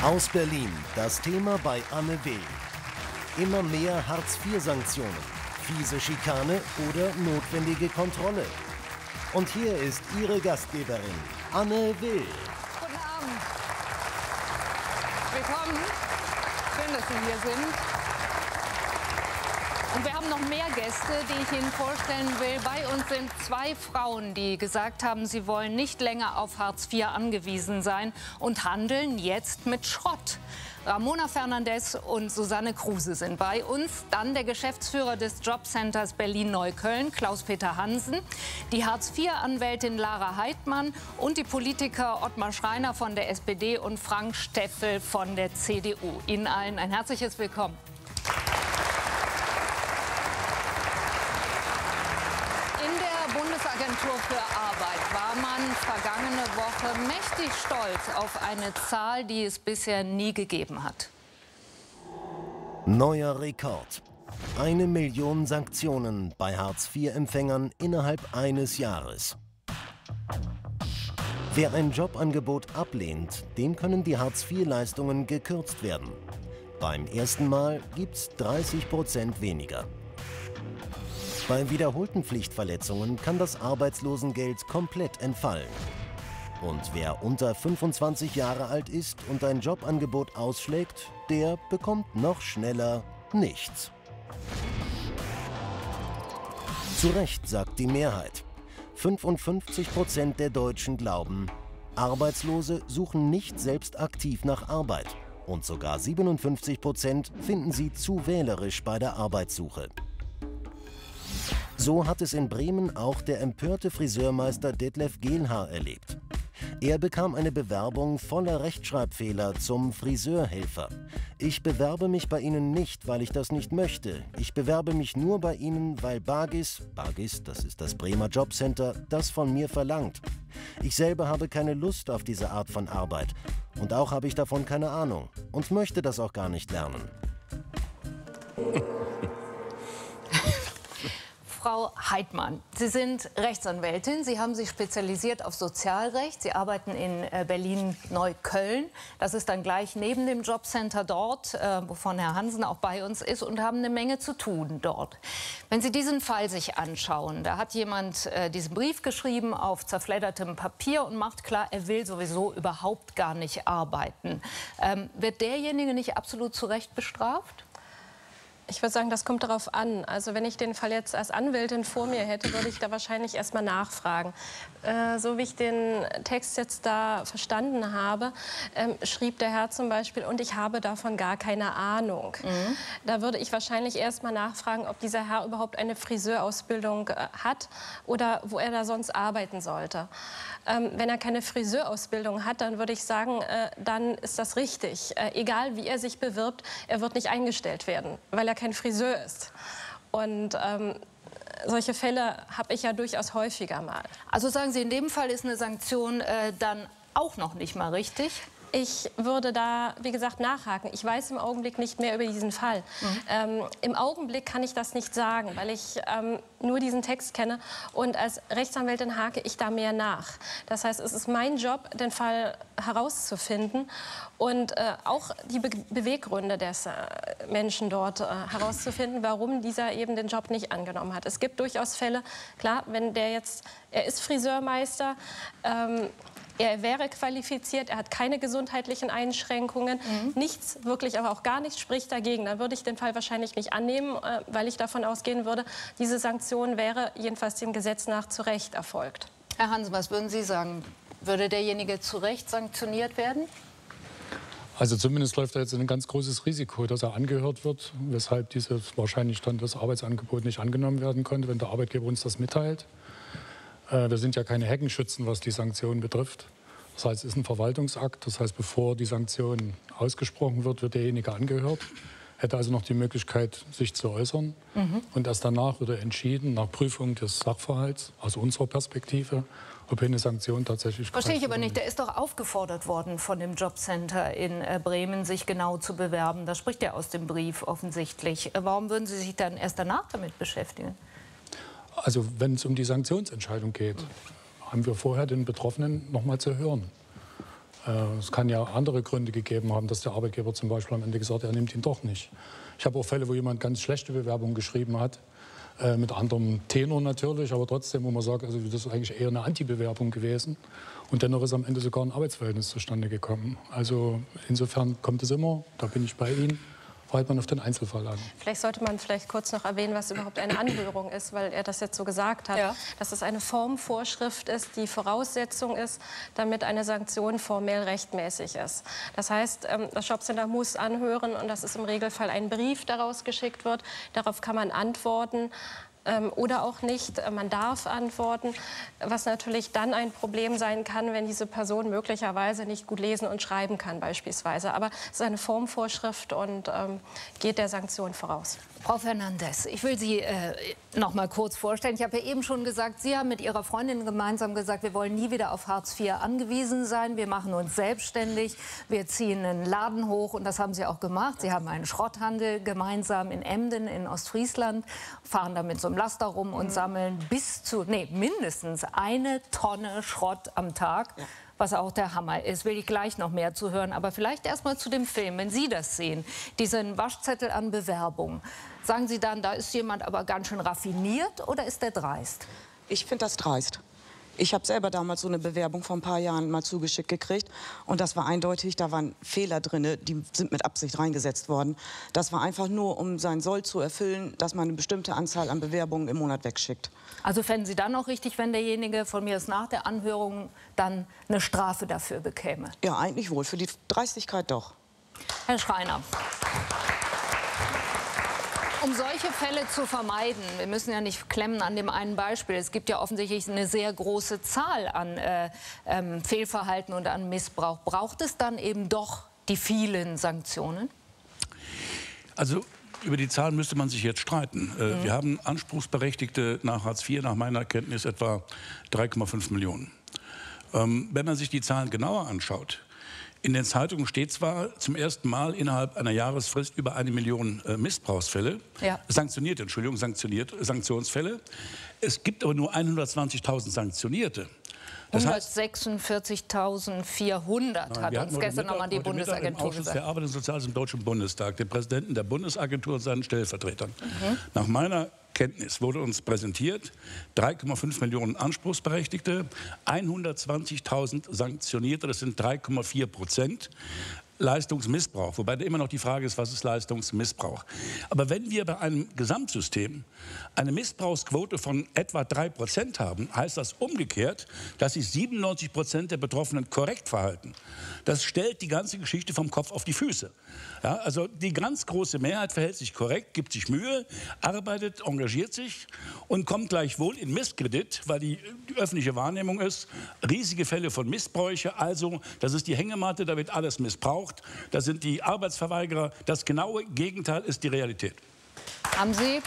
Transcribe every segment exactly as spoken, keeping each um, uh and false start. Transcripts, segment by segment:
Aus Berlin, das Thema bei Anne Will. Immer mehr Hartz vier Sanktionen, fiese Schikane oder notwendige Kontrolle. Und hier ist Ihre Gastgeberin, Anne Will. Guten Abend. Willkommen. Schön, dass Sie hier sind. Und wir haben noch mehr Gäste, die ich Ihnen vorstellen will. Bei uns sind zwei Frauen, die gesagt haben, sie wollen nicht länger auf Hartz vier angewiesen sein und handeln jetzt mit Schrott. Ramona Fernandez und Susanne Kruse sind bei uns. Dann der Geschäftsführer des Jobcenters Berlin-Neukölln, Klaus-Peter Hansen, die Hartz vier Anwältin Lara Heidmann und die Politiker Ottmar Schreiner von der S P D und Frank Steffel von der C D U. Ihnen allen ein herzliches Willkommen. Bundesagentur für Arbeit war man vergangene Woche mächtig stolz auf eine Zahl, die es bisher nie gegeben hat. Neuer Rekord. Eine Million Sanktionen bei Hartz vier Empfängern innerhalb eines Jahres. Wer ein Jobangebot ablehnt, dem können die Hartz vier Leistungen gekürzt werden. Beim ersten Mal gibt's dreißig Prozent weniger. Bei wiederholten Pflichtverletzungen kann das Arbeitslosengeld komplett entfallen. Und wer unter fünfundzwanzig Jahre alt ist und ein Jobangebot ausschlägt, der bekommt noch schneller nichts. Zu Recht sagt die Mehrheit. fünfundfünfzig Prozent der Deutschen glauben, Arbeitslose suchen nicht selbst aktiv nach Arbeit. Und sogar siebenundfünfzig Prozent finden sie zu wählerisch bei der Arbeitssuche. So hat es in Bremen auch der empörte Friseurmeister Detlef Gehlhaar erlebt. Er bekam eine Bewerbung voller Rechtschreibfehler zum Friseurhelfer. Ich bewerbe mich bei Ihnen nicht, weil ich das nicht möchte. Ich bewerbe mich nur bei Ihnen, weil Bagis, Bagis, das ist das Bremer Jobcenter, das von mir verlangt. Ich selber habe keine Lust auf diese Art von Arbeit. Und auch habe ich davon keine Ahnung und möchte das auch gar nicht lernen. Frau Heidmann, Sie sind Rechtsanwältin. Sie haben sich spezialisiert auf Sozialrecht. Sie arbeiten in Berlin-Neukölln. Das ist dann gleich neben dem Jobcenter dort, wovon Herr Hansen auch bei uns ist, und haben eine Menge zu tun dort. Wenn Sie diesen Fall sich anschauen, da hat jemand diesen Brief geschrieben auf zerfleddertem Papier und macht klar, er will sowieso überhaupt gar nicht arbeiten. Ähm, wird derjenige nicht absolut zu Recht bestraft? Ich würde sagen, das kommt darauf an. Also wenn ich den Fall jetzt als Anwältin vor mir hätte, würde ich da wahrscheinlich erst mal nachfragen. Äh, so wie ich den Text jetzt da verstanden habe, ähm, schrieb der Herr zum Beispiel, und ich habe davon gar keine Ahnung. Mhm. Da würde ich wahrscheinlich erst mal nachfragen, ob dieser Herr überhaupt eine Friseurausbildung äh, hat oder wo er da sonst arbeiten sollte. Ähm, wenn er keine Friseurausbildung hat, dann würde ich sagen, äh, dann ist das richtig. Äh, egal wie er sich bewirbt, er wird nicht eingestellt werden, weil er kein Friseur ist. Und ähm, solche Fälle habe ich ja durchaus häufiger mal. Also sagen Sie, in dem Fall ist eine Sanktion äh, dann auch noch nicht mal richtig? Ich würde da, wie gesagt, nachhaken. Ich weiß im Augenblick nicht mehr über diesen Fall. Mhm. Ähm, Im Augenblick kann ich das nicht sagen, weil ich ähm, nur diesen Text kenne. Und als Rechtsanwältin hake ich da mehr nach. Das heißt, es ist mein Job, den Fall herauszufinden und äh, auch die Be Beweggründe des äh, Menschen dort äh, herauszufinden, warum dieser eben den Job nicht angenommen hat. Es gibt durchaus Fälle, klar, wenn der jetzt, er ist Friseurmeister, ähm, er wäre qualifiziert, er hat keine gesundheitlichen Einschränkungen, mhm. nichts, wirklich aber auch gar nichts spricht dagegen. Dann würde ich den Fall wahrscheinlich nicht annehmen, weil ich davon ausgehen würde, diese Sanktion wäre jedenfalls dem Gesetz nach zu Recht erfolgt. Herr Hansen, was würden Sie sagen? Würde derjenige zu Recht sanktioniert werden? Also zumindest läuft da jetzt ein ganz großes Risiko, dass er angehört wird, weshalb dieses wahrscheinlich dann das Arbeitsangebot nicht angenommen werden konnte, wenn der Arbeitgeber uns das mitteilt. Wir sind ja keine Heckenschützen, was die Sanktionen betrifft. Das heißt, es ist ein Verwaltungsakt. Das heißt, bevor die Sanktion ausgesprochen wird, wird derjenige angehört. Hätte also noch die Möglichkeit, sich zu äußern. Mhm. Und erst danach wird er entschieden, nach Prüfung des Sachverhalts, aus unserer Perspektive, ob eine Sanktion tatsächlich... Verstehe ich aber nicht. Der ist doch aufgefordert worden von dem Jobcenter in Bremen, sich genau zu bewerben. Das spricht ja aus dem Brief offensichtlich. Warum würden Sie sich dann erst danach damit beschäftigen? Also wenn es um die Sanktionsentscheidung geht, haben wir vorher den Betroffenen noch mal zu hören. Es kann ja andere Gründe gegeben haben, dass der Arbeitgeber zum Beispiel am Ende gesagt hat, er nimmt ihn doch nicht. Ich habe auch Fälle, wo jemand ganz schlechte Bewerbungen geschrieben hat, äh, mit anderem Tenor natürlich, aber trotzdem, wo man sagt, also das ist eigentlich eher eine Anti-Bewerbung gewesen. Und dennoch ist am Ende sogar ein Arbeitsverhältnis zustande gekommen. Also insofern kommt es immer, da bin ich bei Ihnen, fällt man auf den Einzelfall an. Vielleicht sollte man vielleicht kurz noch erwähnen, was überhaupt eine Anhörung ist, weil er das jetzt so gesagt hat. Ja. Dass es eine Formvorschrift ist, die Voraussetzung ist, damit eine Sanktion formell rechtmäßig ist. Das heißt, das Jobcenter muss anhören und dass es im Regelfall ein Brief daraus geschickt wird. Darauf kann man antworten. Oder auch nicht. Man darf antworten, was natürlich dann ein Problem sein kann, wenn diese Person möglicherweise nicht gut lesen und schreiben kann beispielsweise. Aber es ist eine Formvorschrift und ähm, geht der Sanktion voraus. Frau Fernandes, ich will Sie äh, noch mal kurz vorstellen. Ich habe ja eben schon gesagt, Sie haben mit Ihrer Freundin gemeinsam gesagt, wir wollen nie wieder auf Hartz vier angewiesen sein. Wir machen uns selbstständig, wir ziehen einen Laden hoch und das haben Sie auch gemacht. Sie haben einen Schrotthandel gemeinsam in Emden in Ostfriesland, fahren da mit so einem Laster rum und sammeln bis zu, nee, mindestens eine Tonne Schrott am Tag. Ja. Was auch der Hammer ist, will ich gleich noch mehr zu hören. Aber vielleicht erst mal zu dem Film, wenn Sie das sehen, diesen Waschzettel an Bewerbung. Sagen Sie dann, da ist jemand aber ganz schön raffiniert oder ist der dreist? Ich finde das dreist. Ich habe selber damals so eine Bewerbung vor ein paar Jahren mal zugeschickt gekriegt und das war eindeutig, da waren Fehler drin, die sind mit Absicht reingesetzt worden. Das war einfach nur, um sein Soll zu erfüllen, dass man eine bestimmte Anzahl an Bewerbungen im Monat wegschickt. Also fänden Sie dann auch richtig, wenn derjenige von mir aus nach der Anhörung dann eine Strafe dafür bekäme? Ja, eigentlich wohl, für die Dreistigkeit doch. Herr Schreiner. Um solche Fälle zu vermeiden, wir müssen ja nicht klemmen an dem einen Beispiel, es gibt ja offensichtlich eine sehr große Zahl an äh, ähm, Fehlverhalten und an Missbrauch. Braucht es dann eben doch die vielen Sanktionen? Also über die Zahlen müsste man sich jetzt streiten. Äh, mhm. Wir haben Anspruchsberechtigte nach Hartz vier, nach meiner Kenntnis etwa drei Komma fünf Millionen. Ähm, wenn man sich die Zahlen genauer anschaut, in den Zeitungen steht zwar zum ersten Mal innerhalb einer Jahresfrist über eine Million äh, Missbrauchsfälle, ja. sanktionierte, Entschuldigung, sanktioniert, Sanktionsfälle. Es gibt aber nur hundertzwanzigtausend Sanktionierte. hundertsechsundvierzigtausendvierhundert hat uns gestern noch mal die Bundesagentur gesagt. Der Arbeit und Soziales im Deutschen Bundestag, den Präsidenten der Bundesagentur und seinen Stellvertretern. Mhm. Nach meiner Kenntnis wurde uns präsentiert, drei Komma fünf Millionen Anspruchsberechtigte, hundertzwanzigtausend Sanktionierte, das sind drei Komma vier Prozent. Leistungsmissbrauch, wobei immer noch die Frage ist, was ist Leistungsmissbrauch. Aber wenn wir bei einem Gesamtsystem eine Missbrauchsquote von etwa drei Prozent haben, heißt das umgekehrt, dass sich siebenundneunzig Prozent der Betroffenen korrekt verhalten. Das stellt die ganze Geschichte vom Kopf auf die Füße. Ja, also die ganz große Mehrheit verhält sich korrekt, gibt sich Mühe, arbeitet, engagiert sich und kommt gleichwohl in Misskredit, weil die, die öffentliche Wahrnehmung ist, riesige Fälle von Missbräuche, also das ist die Hängematte, da wird alles missbraucht. Da sind die Arbeitsverweigerer. Das genaue Gegenteil ist die Realität. Haben Sie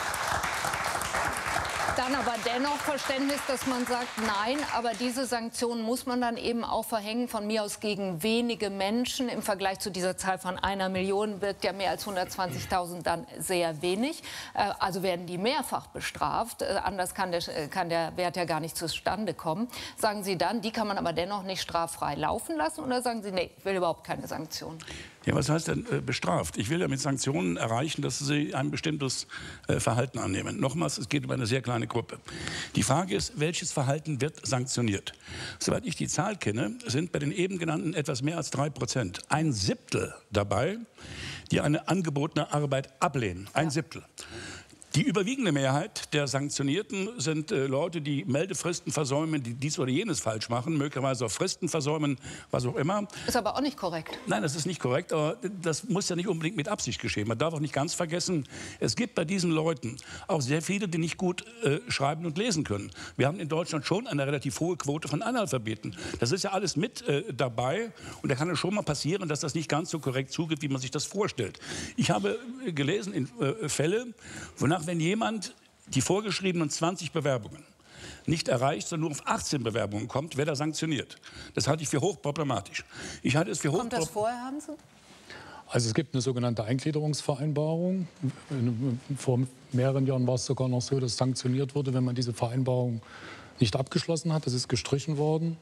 dann aber dennoch Verständnis, dass man sagt, nein, aber diese Sanktionen muss man dann eben auch verhängen, von mir aus gegen wenige Menschen. Im Vergleich zu dieser Zahl von einer Million wirkt ja mehr als hundertzwanzigtausend dann sehr wenig. Also werden die mehrfach bestraft. Anders kann der, kann der Wert ja gar nicht zustande kommen. Sagen Sie dann, die kann man aber dennoch nicht straffrei laufen lassen? Oder sagen Sie, nee, ich will überhaupt keine Sanktionen? Ja, was heißt denn äh, bestraft? Ich will ja mit Sanktionen erreichen, dass sie ein bestimmtes äh, Verhalten annehmen. Nochmals, es geht um eine sehr kleine Gruppe. Die Frage ist, welches Verhalten wird sanktioniert? Soweit ich die Zahl kenne, sind bei den eben genannten etwas mehr als drei Prozent, ein Siebtel dabei, die eine angebotene Arbeit ablehnen. Ein ja. Siebtel. Die überwiegende Mehrheit der Sanktionierten sind äh, Leute, die Meldefristen versäumen, die dies oder jenes falsch machen, möglicherweise auch Fristen versäumen, was auch immer. Ist aber auch nicht korrekt. Nein, das ist nicht korrekt, aber das muss ja nicht unbedingt mit Absicht geschehen. Man darf auch nicht ganz vergessen, es gibt bei diesen Leuten auch sehr viele, die nicht gut äh, schreiben und lesen können. Wir haben in Deutschland schon eine relativ hohe Quote von Analphabeten. Das ist ja alles mit äh, dabei und da kann es schon mal passieren, dass das nicht ganz so korrekt zugeht, wie man sich das vorstellt. Ich habe äh, gelesen in äh, Fälle, wonach wenn jemand die vorgeschriebenen zwanzig Bewerbungen nicht erreicht, sondern nur auf achtzehn Bewerbungen kommt, wird er sanktioniert. Das halte ich für hochproblematisch. Ich halte es für Kommt das vorher, haben Sie? Also es gibt eine sogenannte Eingliederungsvereinbarung. Vor mehreren Jahren war es sogar noch so, dass sanktioniert wurde, wenn man diese Vereinbarung nicht abgeschlossen hat. Das ist gestrichen worden.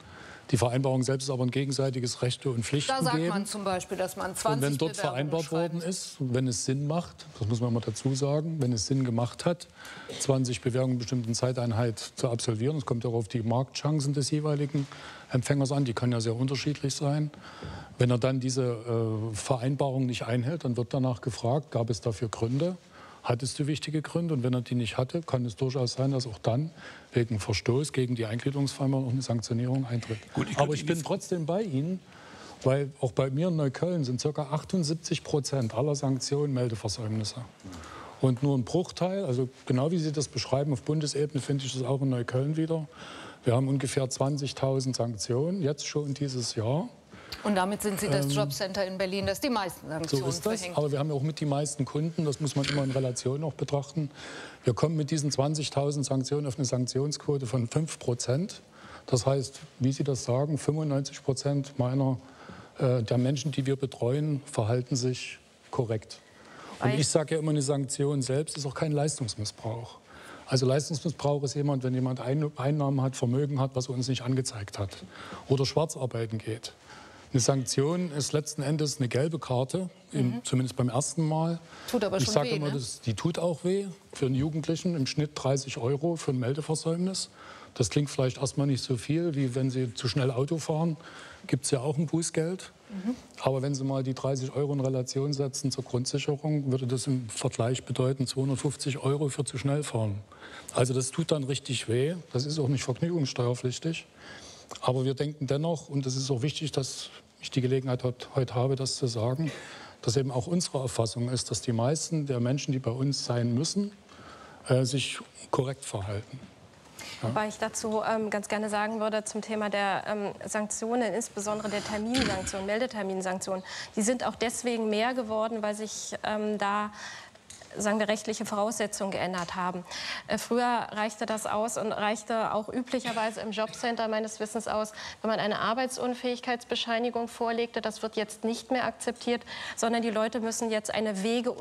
Die Vereinbarung selbst ist aber ein gegenseitiges Rechte und Pflichten Da sagt geben. man zum Beispiel, dass man zwanzig Und wenn dort Bewerbungen vereinbart schreibt. worden ist, wenn es Sinn macht, das muss man mal dazu sagen, wenn es Sinn gemacht hat, zwanzig Bewerbungen in bestimmten Zeiteinheit zu absolvieren, es kommt auch auf die Marktchancen des jeweiligen Empfängers an, die können ja sehr unterschiedlich sein. Wenn er dann diese äh, Vereinbarung nicht einhält, dann wird danach gefragt, gab es dafür Gründe? Hattest du wichtige Gründe? Und wenn er die nicht hatte, kann es durchaus sein, dass auch dann wegen Verstoß gegen die Eingliederungsvereinbarung noch eine Sanktionierung eintritt. Gut, ich Aber ich bin trotzdem bei Ihnen, weil auch bei mir in Neukölln sind ca. achtundsiebzig Prozent aller Sanktionen Meldeversäumnisse. Und nur ein Bruchteil, also genau wie Sie das beschreiben, auf Bundesebene finde ich das auch in Neukölln wieder. Wir haben ungefähr zwanzigtausend Sanktionen, jetzt schon dieses Jahr. Und damit sind Sie das Jobcenter in Berlin, das die meisten Sanktionen So ist das, verhängt. aber wir haben ja auch mit die meisten Kunden, das muss man immer in Relation auch betrachten. Wir kommen mit diesen zwanzigtausend Sanktionen auf eine Sanktionsquote von fünf Prozent. Das heißt, wie Sie das sagen, fünfundneunzig Prozent meiner, äh, der Menschen, die wir betreuen, verhalten sich korrekt. Und ich sage ja immer, eine Sanktion selbst ist auch kein Leistungsmissbrauch. Also Leistungsmissbrauch ist jemand, wenn jemand Einnahmen hat, Vermögen hat, was uns nicht angezeigt hat oder Schwarzarbeiten geht. Eine Sanktion ist letzten Endes eine gelbe Karte, mhm. zumindest beim ersten Mal. Tut aber ich schon sage weh, immer, ne? das, die tut auch weh. Für einen Jugendlichen im Schnitt dreißig Euro für ein Meldeversäumnis. Das klingt vielleicht erstmal nicht so viel, wie wenn Sie zu schnell Auto fahren, gibt es ja auch ein Bußgeld. Mhm. Aber wenn Sie mal die dreißig Euro in Relation setzen zur Grundsicherung, würde das im Vergleich bedeuten zweihundertfünfzig Euro für zu schnell fahren. Also das tut dann richtig weh. Das ist auch nicht vergnügungssteuerpflichtig. Aber wir denken dennoch, und es ist auch wichtig, dass ich die Gelegenheit heute habe, das zu sagen, dass eben auch unsere Auffassung ist, dass die meisten der Menschen, die bei uns sein müssen, äh, sich korrekt verhalten. Ja. Wobei ich dazu ähm, ganz gerne sagen würde zum Thema der ähm, Sanktionen, insbesondere der Terminsanktionen, Meldeterminsanktionen, die sind auch deswegen mehr geworden, weil sich ähm, da sagen wir, rechtliche Voraussetzungen geändert haben. Äh, früher reichte das aus und reichte auch üblicherweise im Jobcenter meines Wissens aus, wenn man eine Arbeitsunfähigkeitsbescheinigung vorlegte. Das wird jetzt nicht mehr akzeptiert, sondern die Leute müssen jetzt eine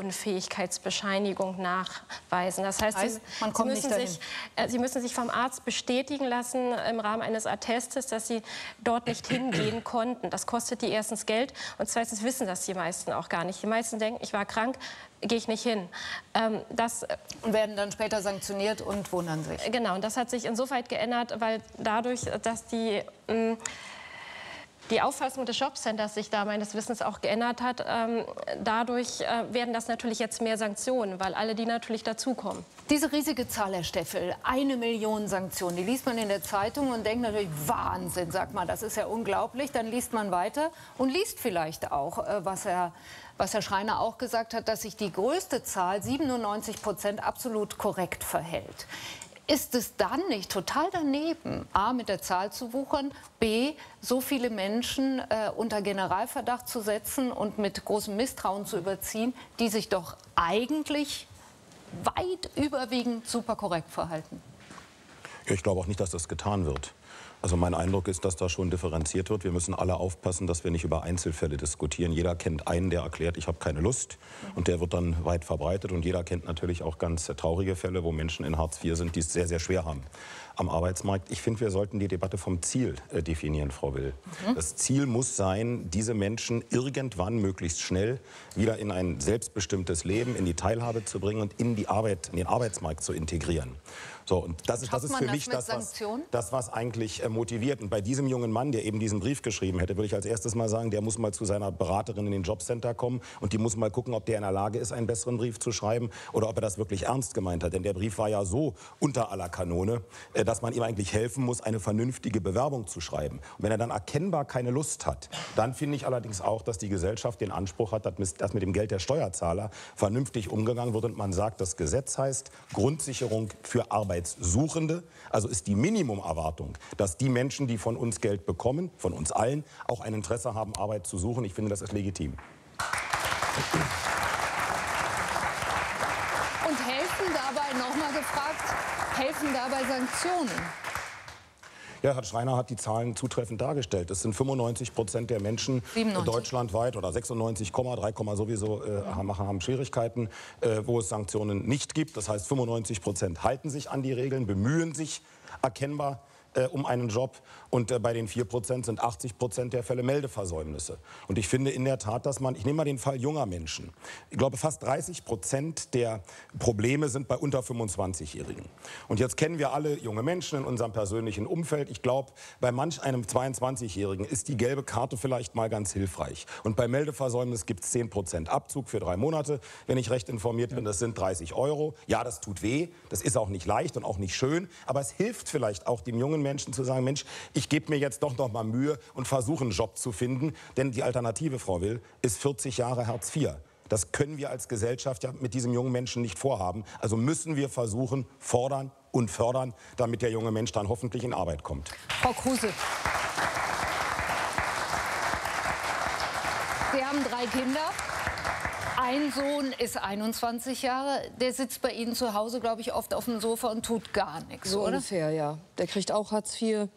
Wegeunfähigkeitsbescheinigung nachweisen. Das heißt, heißt sie, man kommt sie, müssen nicht sich, äh, sie müssen sich vom Arzt bestätigen lassen im Rahmen eines Attestes, dass sie dort nicht hingehen konnten. Das kostet die erstens Geld und zweitens wissen das die meisten auch gar nicht. Die meisten denken, ich war krank, gehe ich nicht hin. Ähm, das, und werden dann später sanktioniert und wundern sich. Genau, und das hat sich insofern geändert, weil dadurch, dass die, mh, die Auffassung des Jobcenters sich da meines Wissens auch geändert hat, ähm, dadurch äh, werden das natürlich jetzt mehr Sanktionen, weil alle die natürlich dazukommen. Diese riesige Zahl, Herr Steffel, eine Million Sanktionen, die liest man in der Zeitung und denkt natürlich, Wahnsinn, sagt man, das ist ja unglaublich. Dann liest man weiter und liest vielleicht auch, äh, was er Was Herr Schreiner auch gesagt hat, dass sich die größte Zahl, siebenundneunzig Prozent, absolut korrekt verhält. Ist es dann nicht total daneben, A, mit der Zahl zu wuchern, B, so viele Menschen äh, unter Generalverdacht zu setzen und mit großem Misstrauen zu überziehen, die sich doch eigentlich weit überwiegend super korrekt verhalten? Ich glaube auch nicht, dass das getan wird. Also mein Eindruck ist, dass da schon differenziert wird. Wir müssen alle aufpassen, dass wir nicht über Einzelfälle diskutieren. Jeder kennt einen, der erklärt, ich habe keine Lust. Und der wird dann weit verbreitet. Und jeder kennt natürlich auch ganz traurige Fälle, wo Menschen in Hartz vier sind, die es sehr, sehr schwer haben am Arbeitsmarkt. Ich finde, wir sollten die Debatte vom Ziel äh, definieren, Frau Will. Mhm. Das Ziel muss sein, diese Menschen irgendwann möglichst schnell wieder in ein selbstbestimmtes Leben, in die Teilhabe zu bringen und in die Arbeit, in den Arbeitsmarkt zu integrieren. So, und das ist, das ist für mich das was, das, was eigentlich äh, motiviert. Und bei diesem jungen Mann, der eben diesen Brief geschrieben hätte, würde ich als erstes mal sagen, der muss mal zu seiner Beraterin in den Jobcenter kommen und die muss mal gucken, ob der in der Lage ist, einen besseren Brief zu schreiben oder ob er das wirklich ernst gemeint hat. Denn der Brief war ja so unter aller Kanone, äh, dass man ihm eigentlich helfen muss, eine vernünftige Bewerbung zu schreiben. Und wenn er dann erkennbar keine Lust hat, dann finde ich allerdings auch, dass die Gesellschaft den Anspruch hat, dass mit dem Geld der Steuerzahler vernünftig umgegangen wird. Und man sagt, das Gesetz heißt Grundsicherung für Arbeitssuchende. Also ist die Minimumerwartung, dass die Menschen, die von uns Geld bekommen, von uns allen, auch ein Interesse haben, Arbeit zu suchen. Ich finde, das ist legitim. Und helfen dabei, nochmal gefragt, helfen dabei Sanktionen? Ja, Herr Schreiner hat die Zahlen zutreffend dargestellt. Es sind fünfundneunzig Prozent der Menschen siebenundneunzig deutschlandweit oder sechsundneunzig, drei, sowieso äh, haben, haben Schwierigkeiten, äh, wo es Sanktionen nicht gibt. Das heißt, fünfundneunzig Prozent halten sich an die Regeln, bemühen sich erkennbar, äh, um einen Job. Und äh, bei den vier Prozent sind achtzig Prozent der Fälle Meldeversäumnisse. Und ich finde in der Tat, dass man, ich nehme mal den Fall junger Menschen. Ich glaube, fast dreißig Prozent der Probleme sind bei unter fünfundzwanzigjährigen. Und jetzt kennen wir alle junge Menschen in unserem persönlichen Umfeld. Ich glaube, bei manch einem zweiundzwanzigjährigen ist die gelbe Karte vielleicht mal ganz hilfreich. Und bei Meldeversäumnis gibt es zehn Prozent Abzug für drei Monate, wenn ich recht informiert bin. Das sind dreißig Euro. Ja, das tut weh. Das ist auch nicht leicht und auch nicht schön. Aber es hilft vielleicht auch dem jungen Menschen zu sagen, Mensch, ich gebe mir jetzt doch noch mal Mühe und versuche einen Job zu finden. Denn die Alternative, Frau Will, ist vierzig Jahre Hartz vier. Das können wir als Gesellschaft ja mit diesem jungen Menschen nicht vorhaben. Also müssen wir versuchen, fordern und fördern, damit der junge Mensch dann hoffentlich in Arbeit kommt. Frau Kruse. Sie haben drei Kinder. Ein Sohn ist einundzwanzig Jahre. Der sitzt bei Ihnen zu Hause, glaube ich, oft auf dem Sofa und tut gar nichts, so oder? Ungefähr, ja. Der kriegt auch Hartz vier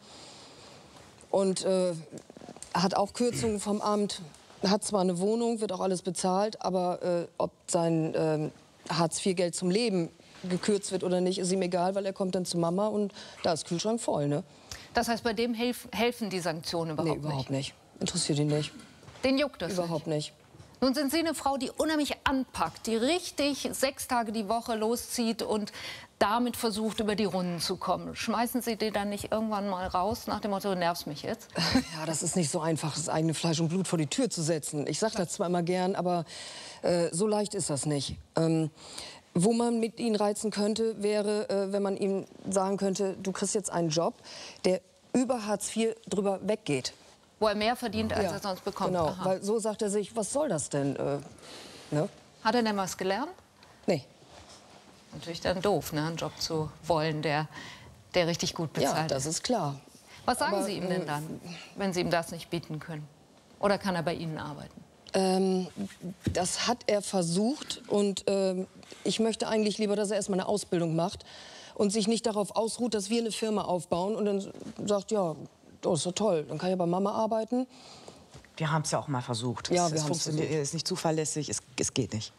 und äh, hat auch Kürzungen vom Amt. Hat zwar eine Wohnung, wird auch alles bezahlt, aber äh, ob sein äh, Hartz vier Geld zum Leben gekürzt wird oder nicht, ist ihm egal, weil er kommt dann zu Mama und da ist Kühlschrank voll, ne? Das heißt, bei dem helf helfen die Sanktionen überhaupt nee, überhaupt nicht? nicht. Interessiert ihn nicht. Den juckt das Überhaupt nicht. nicht. Nun sind Sie eine Frau, die unheimlich anpackt, die richtig sechs Tage die Woche loszieht und damit versucht, über die Runden zu kommen. Schmeißen Sie die dann nicht irgendwann mal raus, nach dem Motto, du nervst mich jetzt? Ja, das ist nicht so einfach, das eigene Fleisch und Blut vor die Tür zu setzen. Ich sage das zwar immer gern, aber äh, so leicht ist das nicht. Ähm, wo man mit Ihnen reizen könnte, wäre, äh, wenn man ihm sagen könnte, du kriegst jetzt einen Job, der über Hartz vier drüber weggeht. Wo er mehr verdient, als ja, er sonst bekommt. Genau, Aha. weil so sagt er sich, was soll das denn? Äh, ne? Hat er denn was gelernt? Nee. Natürlich dann doof, ne, einen Job zu wollen, der, der richtig gut bezahlt ist. Ja, das ist klar. Was sagen Aber, Sie ihm denn dann, wenn Sie ihm das nicht bieten können? Oder kann er bei Ihnen arbeiten? Ähm, das hat er versucht und ähm, ich möchte eigentlich lieber, dass er erst mal eine Ausbildung macht und sich nicht darauf ausruht, dass wir eine Firma aufbauen und dann sagt, ja, das ist doch toll, dann kann ich bei Mama arbeiten. Wir haben es ja auch mal versucht. Ja, es, wir es haben's funktioniert, versucht. ist nicht zuverlässig, es, es geht nicht.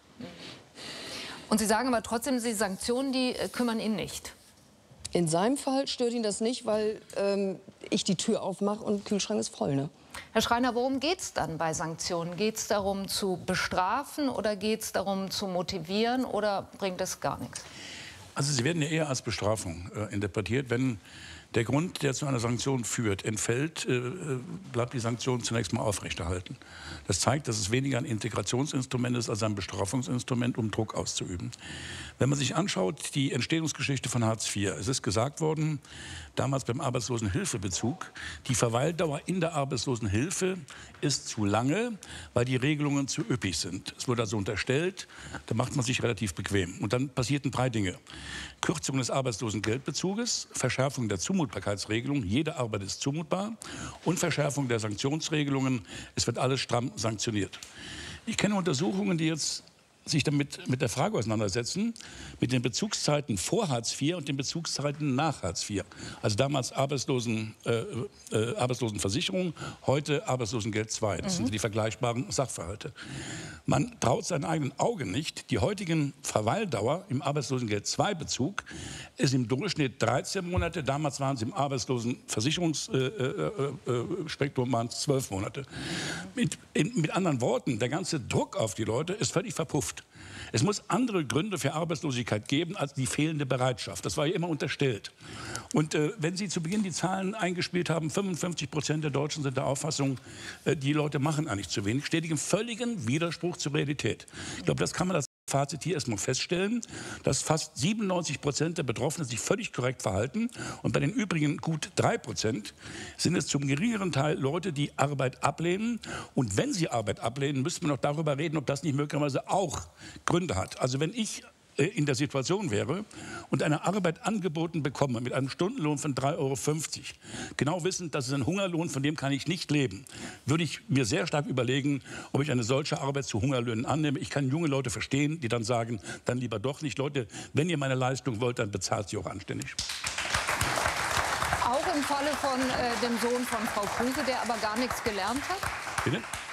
Und Sie sagen aber trotzdem, die Sanktionen, die äh, kümmern ihn nicht. In seinem Fall stört ihn das nicht, weil ähm, ich die Tür aufmache und der Kühlschrank ist voll, ne? Herr Schreiner, worum geht es dann bei Sanktionen? Geht es darum zu bestrafen oder geht es darum zu motivieren oder bringt das gar nichts? Also sie werden ja eher als Bestrafung äh, interpretiert. Wenn der Grund, der zu einer Sanktion führt, entfällt, äh, bleibt die Sanktion zunächst mal aufrechterhalten. Das zeigt, dass es weniger ein Integrationsinstrument ist als ein Bestrafungsinstrument, um Druck auszuüben. Wenn man sich anschaut, die Entstehungsgeschichte von Hartz vier, es ist gesagt worden, damals beim Arbeitslosenhilfebezug, die Verweildauer in der Arbeitslosenhilfe ist zu lange, weil die Regelungen zu üppig sind. Es wurde also unterstellt, da macht man sich relativ bequem. Und dann passierten drei Dinge. Kürzung des Arbeitslosengeldbezuges, Verschärfung der Zumutbarkeitsregelung, jede Arbeit ist zumutbar, und Verschärfung der Sanktionsregelungen, es wird alles stramm sanktioniert. Ich kenne Untersuchungen, die jetzt sich damit mit der Frage auseinandersetzen, mit den Bezugszeiten vor Hartz vier und den Bezugszeiten nach Hartz vier. Also damals Arbeitslosen, äh, äh, Arbeitslosenversicherung, heute Arbeitslosengeld zwei. Das mhm. sind die vergleichbaren Sachverhalte. Man traut seinen eigenen Augen nicht. Die heutigen Verweildauer im Arbeitslosengeld zwei Bezug ist im Durchschnitt dreizehn Monate. Damals waren es im Arbeitslosenversicherungsspektrum äh, äh, äh, zwölf Monate. Mit, in, mit anderen Worten, der ganze Druck auf die Leute ist völlig verpufft. Es muss andere Gründe für Arbeitslosigkeit geben als die fehlende Bereitschaft. Das war ja immer unterstellt. Und äh, wenn Sie zu Beginn die Zahlen eingespielt haben, fünfundfünfzig Prozent der Deutschen sind der Auffassung, äh, die Leute machen eigentlich zu wenig, steht im völligen Widerspruch zur Realität. Ich glaube, das kann man als Fazit hier erstmal feststellen, dass fast siebenundneunzig Prozent der Betroffenen sich völlig korrekt verhalten. Und bei den übrigen gut drei Prozent sind es zum geringeren Teil Leute, die Arbeit ablehnen. Und wenn sie Arbeit ablehnen, müsste man noch darüber reden, ob das nicht möglicherweise auch Gründe hat. Also wenn ich in der Situation wäre und eine Arbeit angeboten bekomme mit einem Stundenlohn von drei Euro fünfzig, genau wissend, das ist ein Hungerlohn, von dem kann ich nicht leben, würde ich mir sehr stark überlegen, ob ich eine solche Arbeit zu Hungerlöhnen annehme. Ich kann junge Leute verstehen, die dann sagen, dann lieber doch nicht. Leute, wenn ihr meine Leistung wollt, dann bezahlt sie auch anständig. Auch im Falle von äh, dem Sohn von Frau Kruse, der aber gar nichts gelernt hat? Bitte?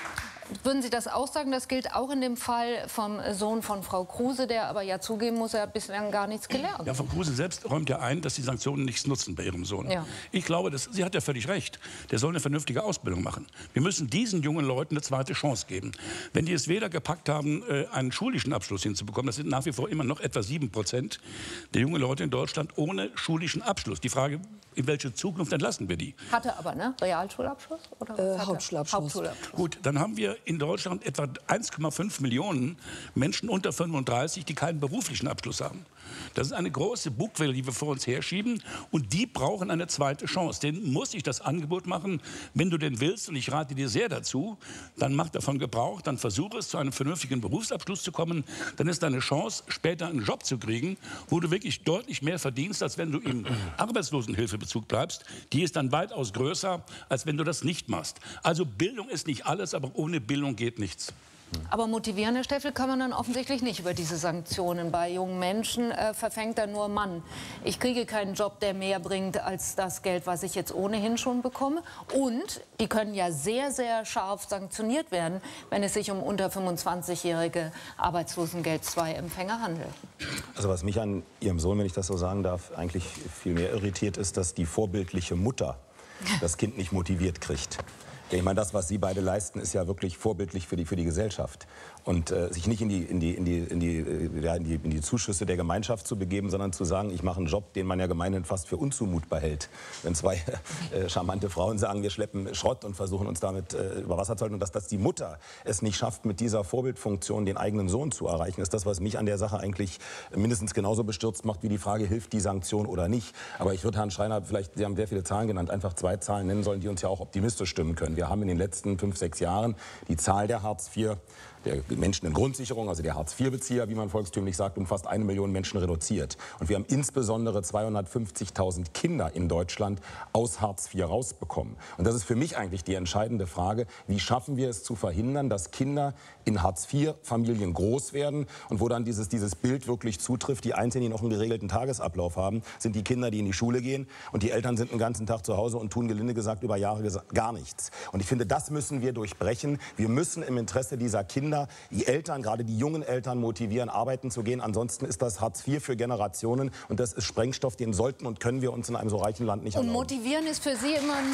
Würden Sie das auch sagen? Das gilt auch in dem Fall vom Sohn von Frau Kruse, der aber ja zugeben muss, er hat bislang gar nichts gelernt. Ja, Frau Kruse selbst räumt ja ein, dass die Sanktionen nichts nutzen bei ihrem Sohn. Ja. Ich glaube, das, sie hat ja völlig recht. Der soll eine vernünftige Ausbildung machen. Wir müssen diesen jungen Leuten eine zweite Chance geben. Wenn die es weder gepackt haben, einen schulischen Abschluss hinzubekommen, das sind nach wie vor immer noch etwa sieben Prozent der jungen Leute in Deutschland ohne schulischen Abschluss. Die Frage, in welche Zukunft entlassen wir die? Hatte aber, ne? Realschulabschluss? Oder äh, Hauptschulabschluss. Hauptschulabschluss. Gut, dann haben wir in Deutschland etwa eins Komma fünf Millionen Menschen unter fünfunddreißig, die keinen beruflichen Abschluss haben. Das ist eine große Bugwelle, die wir vor uns herschieben. Und die brauchen eine zweite Chance. Denen muss ich das Angebot machen, wenn du denn willst, und ich rate dir sehr dazu, dann mach davon Gebrauch, dann versuche es, zu einem vernünftigen Berufsabschluss zu kommen. Dann ist deine Chance, später einen Job zu kriegen, wo du wirklich deutlich mehr verdienst, als wenn du im Arbeitslosenhilfebezug bleibst. Die ist dann weitaus größer, als wenn du das nicht machst. Also Bildung ist nicht alles, aber ohne Bildung geht nichts. Aber motivieren, Herr Steffel, kann man dann offensichtlich nicht über diese Sanktionen. Bei jungen Menschen äh, verfängt dann nur Mann. Ich kriege keinen Job, der mehr bringt als das Geld, was ich jetzt ohnehin schon bekomme. Und die können ja sehr, sehr scharf sanktioniert werden, wenn es sich um unter fünfundzwanzigjährige Arbeitslosengeld zwei Empfänger handelt. Also was mich an Ihrem Sohn, wenn ich das so sagen darf, eigentlich viel mehr irritiert, ist, dass die vorbildliche Mutter das Kind nicht motiviert kriegt. Ich meine, das, was Sie beide leisten, ist ja wirklich vorbildlich für die, für die Gesellschaft. Und äh, sich nicht in die, in, die, in, die, in, die, äh, ja, in, die, in die Zuschüsse der Gemeinschaft zu begeben, sondern zu sagen, ich mache einen Job, den man ja gemeinhin fast für unzumutbar hält. Wenn zwei äh, charmante Frauen sagen, wir schleppen Schrott und versuchen uns damit äh, über Wasser zu halten, und dass, dass die Mutter es nicht schafft, mit dieser Vorbildfunktion den eigenen Sohn zu erreichen, ist das, was mich an der Sache eigentlich mindestens genauso bestürzt macht, wie die Frage, hilft die Sanktion oder nicht. Aber ich würde Herrn Schreiner, vielleicht, Sie haben sehr viele Zahlen genannt, einfach zwei Zahlen nennen sollen, die uns ja auch optimistisch stimmen können. Wir haben in den letzten fünf, sechs Jahren die Zahl der Hartz vier, der Menschen in Grundsicherung, also der Hartz vier Bezieher, wie man volkstümlich sagt, um fast eine Million Menschen reduziert. Und wir haben insbesondere zweihundertfünfzigtausend Kinder in Deutschland aus Hartz vier rausbekommen. Und das ist für mich eigentlich die entscheidende Frage, wie schaffen wir es zu verhindern, dass Kinder in Hartz vier Familien groß werden und wo dann dieses, dieses Bild wirklich zutrifft. Die Einzigen, die noch einen geregelten Tagesablauf haben, sind die Kinder, die in die Schule gehen, und die Eltern sind den ganzen Tag zu Hause und tun, gelinde gesagt, über Jahre gar nichts. Und ich finde, das müssen wir durchbrechen. Wir müssen im Interesse dieser Kinder die Eltern, gerade die jungen Eltern, motivieren, arbeiten zu gehen. Ansonsten ist das Hartz vier für Generationen, und das ist Sprengstoff, den sollten und können wir uns in einem so reichen Land nicht erlauben. Und motivieren ist für Sie immer ein,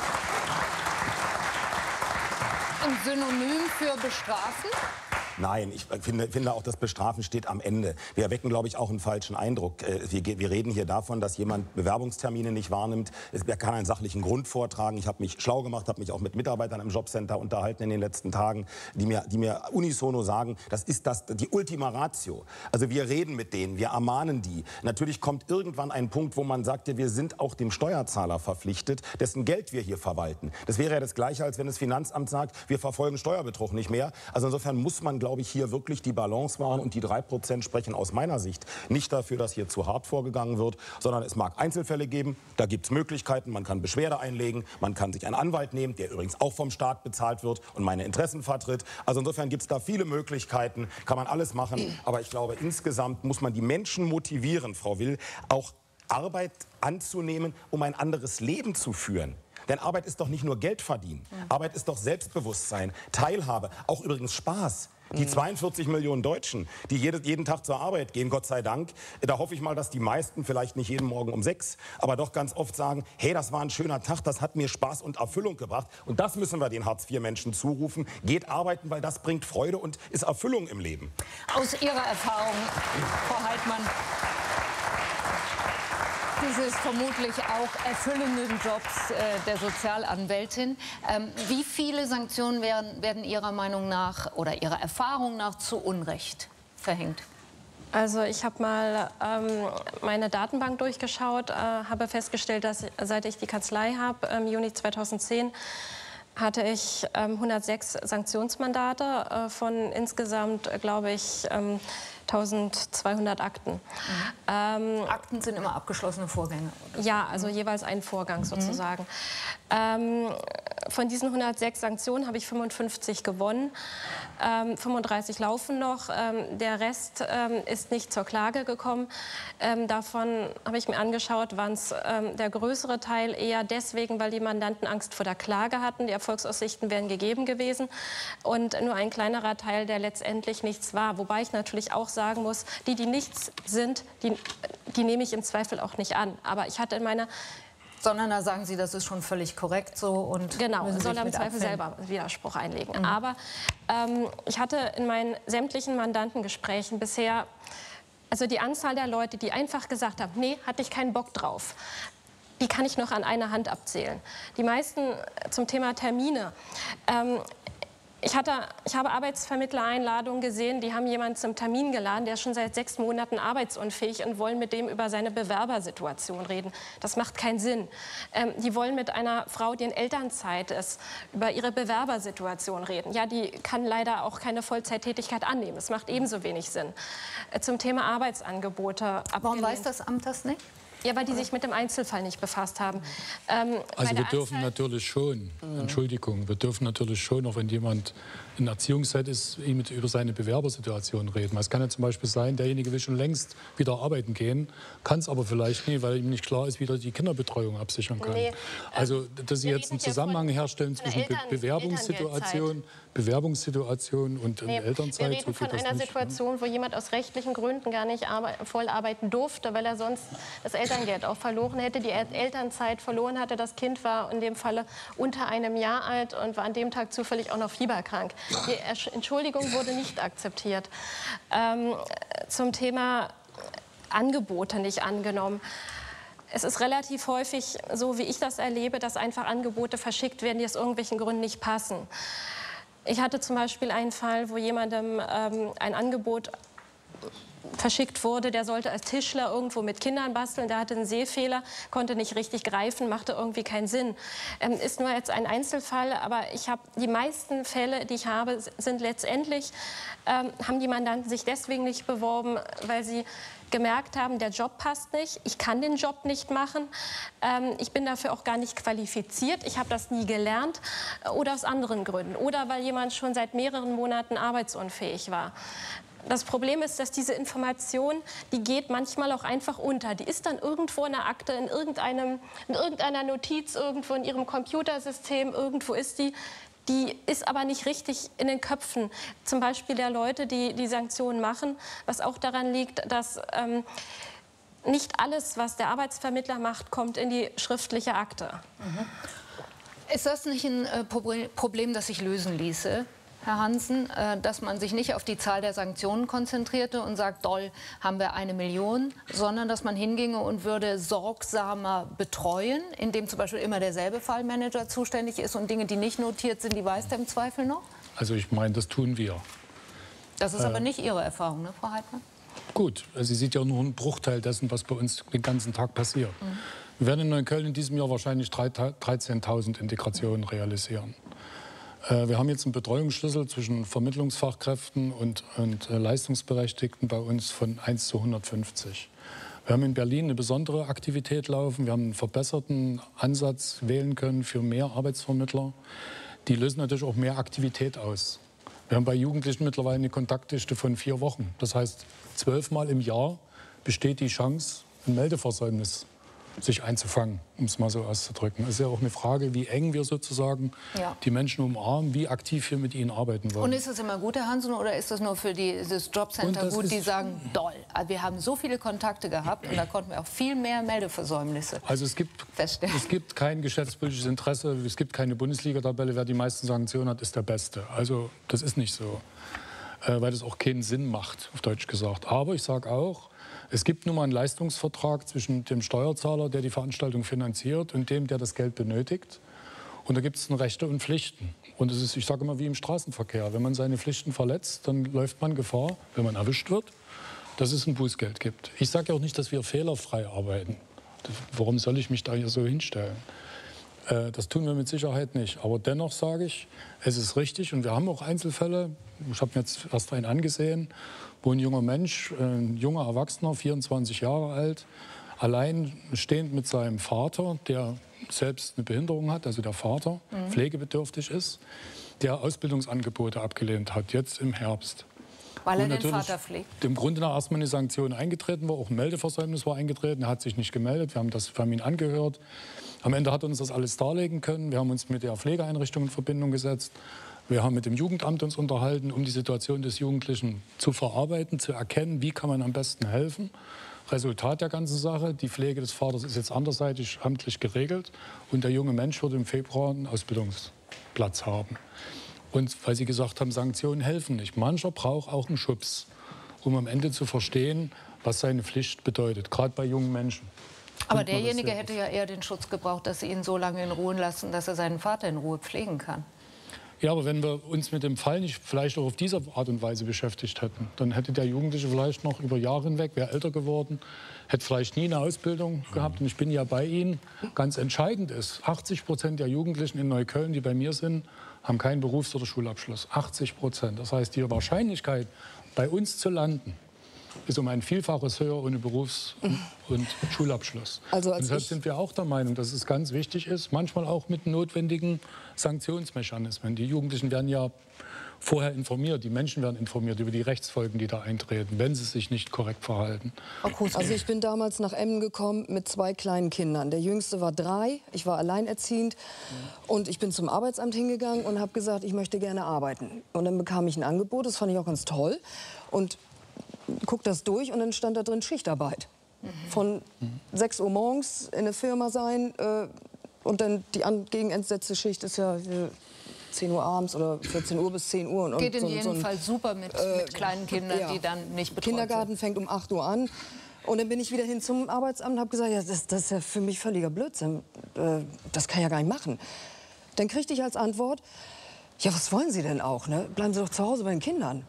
ein Synonym für bestrafen? Nein, ich finde, finde auch, das Bestrafen steht am Ende. Wir erwecken, glaube ich, auch einen falschen Eindruck. Wir, wir reden hier davon, dass jemand Bewerbungstermine nicht wahrnimmt. Er kann einen sachlichen Grund vortragen. Ich habe mich schlau gemacht, habe mich auch mit Mitarbeitern im Jobcenter unterhalten in den letzten Tagen, die mir, die mir unisono sagen, das ist das, die Ultima Ratio. Also wir reden mit denen, wir ermahnen die. Natürlich kommt irgendwann ein Punkt, wo man sagt, ja, wir sind auch dem Steuerzahler verpflichtet, dessen Geld wir hier verwalten. Das wäre ja das Gleiche, als wenn das Finanzamt sagt, wir verfolgen Steuerbetrug nicht mehr. Also insofern muss man, glaube ich, hier wirklich die Balance wahren, und die drei Prozent sprechen aus meiner Sicht nicht dafür, dass hier zu hart vorgegangen wird, sondern es mag Einzelfälle geben, da gibt es Möglichkeiten, man kann Beschwerde einlegen, man kann sich einen Anwalt nehmen, der übrigens auch vom Staat bezahlt wird und meine Interessen vertritt. Also insofern gibt es da viele Möglichkeiten, kann man alles machen, aber ich glaube, insgesamt muss man die Menschen motivieren, Frau Will, auch Arbeit anzunehmen, um ein anderes Leben zu führen. Denn Arbeit ist doch nicht nur Geld verdienen. Mhm. Arbeit ist doch Selbstbewusstsein, Teilhabe, auch übrigens Spaß. Die zweiundvierzig Millionen Deutschen, die jede, jeden Tag zur Arbeit gehen, Gott sei Dank, da hoffe ich mal, dass die meisten, vielleicht nicht jeden Morgen um sechs, aber doch ganz oft sagen, hey, das war ein schöner Tag, das hat mir Spaß und Erfüllung gebracht. Und das müssen wir den Hartz vier Menschen zurufen. Geht arbeiten, weil das bringt Freude und ist Erfüllung im Leben. Aus Ihrer Erfahrung, Frau Heidmann, dieses vermutlich auch erfüllenden Jobs äh, der Sozialanwältin. Ähm, wie viele Sanktionen werden, werden Ihrer Meinung nach oder Ihrer Erfahrung nach zu Unrecht verhängt? Also ich habe mal ähm, meine Datenbank durchgeschaut, äh, habe festgestellt, dass seit ich die Kanzlei habe, im Juni zweitausendzehn, hatte ich ähm, hundertsechs Sanktionsmandate äh, von insgesamt, äh, glaube ich, ähm, eintausendzweihundert Akten. Mhm. Ähm, Akten sind immer abgeschlossene Vorgänge. Ja, also jeweils ein Vorgang sozusagen. Mhm. Ähm, von diesen hundertsechs Sanktionen habe ich fünfundfünfzig gewonnen. Ähm, fünfunddreißig laufen noch. Ähm, der Rest ähm, ist nicht zur Klage gekommen. Ähm, davon habe ich mir angeschaut, waren es ähm, der größere Teil eher deswegen, weil die Mandanten Angst vor der Klage hatten. Die Erfolgsaussichten wären gegeben gewesen. Und nur ein kleinerer Teil, der letztendlich nichts war. Wobei ich natürlich auch sagen muss, die, die nichts sind, die, die nehme ich im Zweifel auch nicht an. Aber ich hatte in meiner... Sondern da sagen Sie, das ist schon völlig korrekt so und genau, soll er im Zweifel selber Widerspruch einlegen. Mhm. Aber ähm, ich hatte in meinen sämtlichen Mandantengesprächen bisher, also die Anzahl der Leute, die einfach gesagt haben, nee, hatte ich keinen Bock drauf, die kann ich noch an einer Hand abzählen. Die meisten zum Thema Termine. Ähm, Ich, hatte, ich habe Arbeitsvermittler-Einladungen gesehen, die haben jemanden zum Termin geladen, der ist schon seit sechs Monaten arbeitsunfähig und wollen mit dem über seine Bewerbersituation reden. Das macht keinen Sinn. Ähm, die wollen mit einer Frau, die in Elternzeit ist, über ihre Bewerbersituation reden. Ja, die kann leider auch keine Vollzeittätigkeit annehmen. Es macht ebenso wenig Sinn. Äh, zum Thema Arbeitsangebote. Abgelehnt. Warum weiß das Amt das nicht? Ja, weil die sich mit dem Einzelfall nicht befasst haben. Ähm, also wir dürfen natürlich schon, Entschuldigung, wir dürfen natürlich schon, auch wenn jemand in Erziehungszeit ist, ihm über seine Bewerbersituation reden. Es kann ja zum Beispiel sein, derjenige will schon längst wieder arbeiten gehen, kann es aber vielleicht nicht, weil ihm nicht klar ist, wie er die Kinderbetreuung absichern kann. Nee, also, dass Sie jetzt einen Zusammenhang herstellen zwischen Eltern, Be Bewerbungssituation, Bewerbungssituation und nee, Elternzeit. Wir reden von einer nicht, Situation, wo jemand aus rechtlichen Gründen gar nicht voll arbeiten durfte, weil er sonst das Elterngeld auch verloren hätte, die Elternzeit verloren hatte. Das Kind war in dem Falle unter einem Jahr alt und war an dem Tag zufällig auch noch fieberkrank. Die Entschuldigung wurde nicht akzeptiert. Ähm, zum Thema Angebote nicht angenommen. Es ist relativ häufig so, wie ich das erlebe, dass einfach Angebote verschickt werden, die aus irgendwelchen Gründen nicht passen. Ich hatte zum Beispiel einen Fall, wo jemandem ähm, ein Angebot verschickt wurde, der sollte als Tischler irgendwo mit Kindern basteln, der hatte einen Sehfehler, konnte nicht richtig greifen, machte irgendwie keinen Sinn. Ähm, ist nur jetzt ein Einzelfall, aber ich habe die meisten Fälle, die ich habe, sind letztendlich, ähm, haben die Mandanten sich deswegen nicht beworben, weil sie gemerkt haben, der Job passt nicht, ich kann den Job nicht machen, ähm, ich bin dafür auch gar nicht qualifiziert, ich habe das nie gelernt oder aus anderen Gründen oder weil jemand schon seit mehreren Monaten arbeitsunfähig war. Das Problem ist, dass diese Information, die geht manchmal auch einfach unter. Die ist dann irgendwo in der Akte, in, irgendeinem, in irgendeiner Notiz, irgendwo in Ihrem Computersystem, irgendwo ist die. Die ist aber nicht richtig in den Köpfen, zum Beispiel der Leute, die die Sanktionen machen, was auch daran liegt, dass ähm, nicht alles, was der Arbeitsvermittler macht, kommt in die schriftliche Akte. Mhm. Ist das nicht ein äh, Problem, das sich lösen ließe? Herr Hansen, dass man sich nicht auf die Zahl der Sanktionen konzentrierte und sagt, doll, haben wir eine Million, sondern dass man hinginge und würde sorgsamer betreuen, indem zum Beispiel immer derselbe Fallmanager zuständig ist und Dinge, die nicht notiert sind, die weiß der im Zweifel noch? Also ich meine, das tun wir. Das ist äh, aber nicht Ihre Erfahrung, ne, Frau Heidmann? Gut, also sie sieht ja nur einen Bruchteil dessen, was bei uns den ganzen Tag passiert. Mhm. Wir werden in Neukölln in diesem Jahr wahrscheinlich dreizehntausend Integrationen realisieren. Wir haben jetzt einen Betreuungsschlüssel zwischen Vermittlungsfachkräften und, und äh, Leistungsberechtigten bei uns von eins zu hundertfünfzig. Wir haben in Berlin eine besondere Aktivität laufen. Wir haben einen verbesserten Ansatz wählen können für mehr Arbeitsvermittler. Die lösen natürlich auch mehr Aktivität aus. Wir haben bei Jugendlichen mittlerweile eine Kontaktdichte von vier Wochen. Das heißt, zwölfmal im Jahr besteht die Chance, ein Meldeversäumnis sich einzufangen, um es mal so auszudrücken. Es ist ja auch eine Frage, wie eng wir sozusagen ja. die Menschen umarmen, wie aktiv wir mit ihnen arbeiten wollen. Und ist das immer gut, Herr Hansen, oder ist das nur für die, das Jobcenter gut, die sagen, doll, wir haben so viele Kontakte gehabt und da konnten wir auch viel mehr Meldeversäumnisse Also es gibt, feststellen. Es gibt kein geschäftspolitisches Interesse, es gibt keine Bundesliga-Tabelle, wer die meisten Sanktionen hat, ist der Beste. Also das ist nicht so, äh, weil das auch keinen Sinn macht, auf Deutsch gesagt. Aber ich sage auch, es gibt nun mal einen Leistungsvertrag zwischen dem Steuerzahler, der die Veranstaltung finanziert, und dem, der das Geld benötigt. Und da gibt es Rechte und Pflichten. Und es ist, ich sage immer, wie im Straßenverkehr. Wenn man seine Pflichten verletzt, dann läuft man Gefahr, wenn man erwischt wird, dass es ein Bußgeld gibt. Ich sage ja auch nicht, dass wir fehlerfrei arbeiten. Warum soll ich mich da hier so hinstellen? Äh, das tun wir mit Sicherheit nicht. Aber dennoch sage ich, es ist richtig. Und wir haben auch Einzelfälle, ich habe mir jetzt erst einen angesehen, wo ein junger Mensch, ein junger Erwachsener, vierundzwanzig Jahre alt, allein stehend mit seinem Vater, der selbst eine Behinderung hat, also der Vater mhm. pflegebedürftig ist, der Ausbildungsangebote abgelehnt hat, jetzt im Herbst. Weil er den Vater pflegt? Im Grunde nach erstmal eine Sanktion eingetreten war, auch ein Meldeversäumnis war eingetreten, er hat sich nicht gemeldet, wir haben, das, wir haben ihn angehört. Am Ende hat er uns das alles darlegen können, wir haben uns mit der Pflegeeinrichtung in Verbindung gesetzt, wir haben mit dem Jugendamt uns unterhalten, um die Situation des Jugendlichen zu verarbeiten, zu erkennen, wie kann man am besten helfen. Resultat der ganzen Sache, die Pflege des Vaters ist jetzt anderseitig amtlich geregelt und der junge Mensch wird im Februar einen Ausbildungsplatz haben. Und weil Sie gesagt haben, Sanktionen helfen nicht. Mancher braucht auch einen Schubs, um am Ende zu verstehen, was seine Pflicht bedeutet, gerade bei jungen Menschen. Aber derjenige hätte ja eher den Schutz gebraucht, dass Sie ihn so lange in Ruhe lassen, dass er seinen Vater in Ruhe pflegen kann. Ja, aber wenn wir uns mit dem Fall nicht vielleicht auch auf diese Art und Weise beschäftigt hätten, dann hätte der Jugendliche vielleicht noch über Jahre hinweg, wäre älter geworden, hätte vielleicht nie eine Ausbildung gehabt. Und ich bin ja bei Ihnen. Ganz entscheidend ist, achtzig Prozent der Jugendlichen in Neukölln, die bei mir sind, haben keinen Berufs- oder Schulabschluss. achtzig Prozent. Das heißt, die Wahrscheinlichkeit, bei uns zu landen, ist um ein Vielfaches höher ohne Berufs- und Schulabschluss. Also als und deshalb sind wir auch der Meinung, dass es ganz wichtig ist, manchmal auch mit notwendigen Sanktionsmechanismen. Die Jugendlichen werden ja vorher informiert, die Menschen werden informiert über die Rechtsfolgen, die da eintreten, wenn sie sich nicht korrekt verhalten. Also ich bin damals nach Emmen gekommen mit zwei kleinen Kindern. Der Jüngste war drei, ich war alleinerziehend und ich bin zum Arbeitsamt hingegangen und habe gesagt, ich möchte gerne arbeiten. Und dann bekam ich ein Angebot, das fand ich auch ganz toll. Und guck das durch und dann stand da drin Schichtarbeit. Mhm. Von mhm. sechs Uhr morgens in der Firma sein äh, und dann die gegenentsetzte Schicht ist ja äh, zehn Uhr abends oder vierzehn Uhr bis zehn Uhr. Und, Geht in so, jedem so ein, Fall super mit, äh, mit kleinen Kindern, ja. die dann nicht betreut Kindergarten sind. fängt um acht Uhr an. Und dann bin ich wieder hin zum Arbeitsamt und habe gesagt, ja, das, das ist ja für mich völliger Blödsinn. Äh, das kann ich ja gar nicht machen. Dann kriegte ich als Antwort, ja, was wollen Sie denn auch? Ne? Bleiben Sie doch zu Hause bei den Kindern.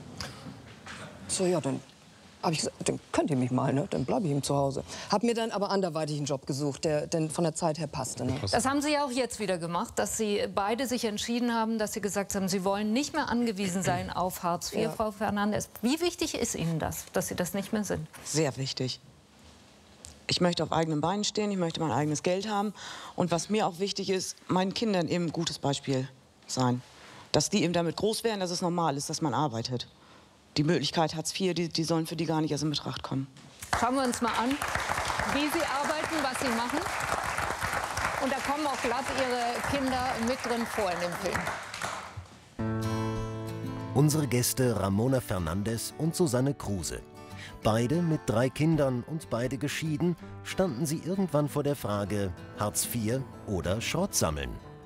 So, ja, dann habe ich gesagt, dann könnt ihr mich mal, ne? Dann bleibe ich ihm zu Hause. Habe mir dann aber anderweitig einen Job gesucht, der denn von der Zeit her passte. Ne? Das haben Sie ja auch jetzt wieder gemacht, dass Sie beide sich entschieden haben, dass Sie gesagt haben, Sie wollen nicht mehr angewiesen sein auf Hartz vier, ja. Frau Fernandes. Wie wichtig ist Ihnen das, dass Sie das nicht mehr sind? Sehr wichtig. Ich möchte auf eigenen Beinen stehen, ich möchte mein eigenes Geld haben. Und was mir auch wichtig ist, meinen Kindern eben ein gutes Beispiel sein. Dass die eben damit groß werden, dass es normal ist, dass man arbeitet. Die Möglichkeit Hartz vier, die, die sollen für die gar nicht erst in Betracht kommen. Schauen wir uns mal an, wie Sie arbeiten, was Sie machen. Und da kommen auch glatt Ihre Kinder mit drin vor in dem Film. Unsere Gäste Ramona Fernandes und Susanne Kruse. Beide mit drei Kindern und beide geschieden, standen sie irgendwann vor der Frage, Hartz vier oder Schrott sammeln.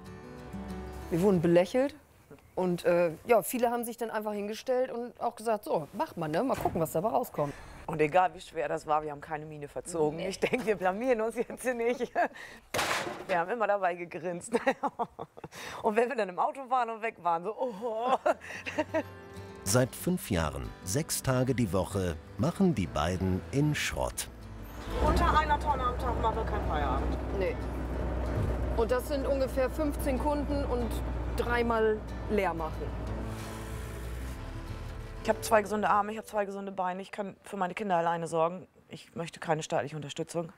Wir wurden belächelt. Und äh, ja, viele haben sich dann einfach hingestellt und auch gesagt, so, macht man, ne? Mal gucken, was dabei rauskommt. Und egal wie schwer das war, wir haben keine Miene verzogen. Nee. Ich denke, wir blamieren uns jetzt hier nicht. Wir haben immer dabei gegrinst. Und wenn wir dann im Auto waren und weg waren, so, oh. Seit fünf Jahren, sechs Tage die Woche, machen die beiden in Schrott. Unter einer Tonne am Tag machen wir keinen Feierabend. Nee. Und das sind ungefähr fünfzehn Kunden und dreimal leer machen. Ich habe zwei gesunde Arme, ich habe zwei gesunde Beine. Ich kann für meine Kinder alleine sorgen. Ich möchte keine staatliche Unterstützung.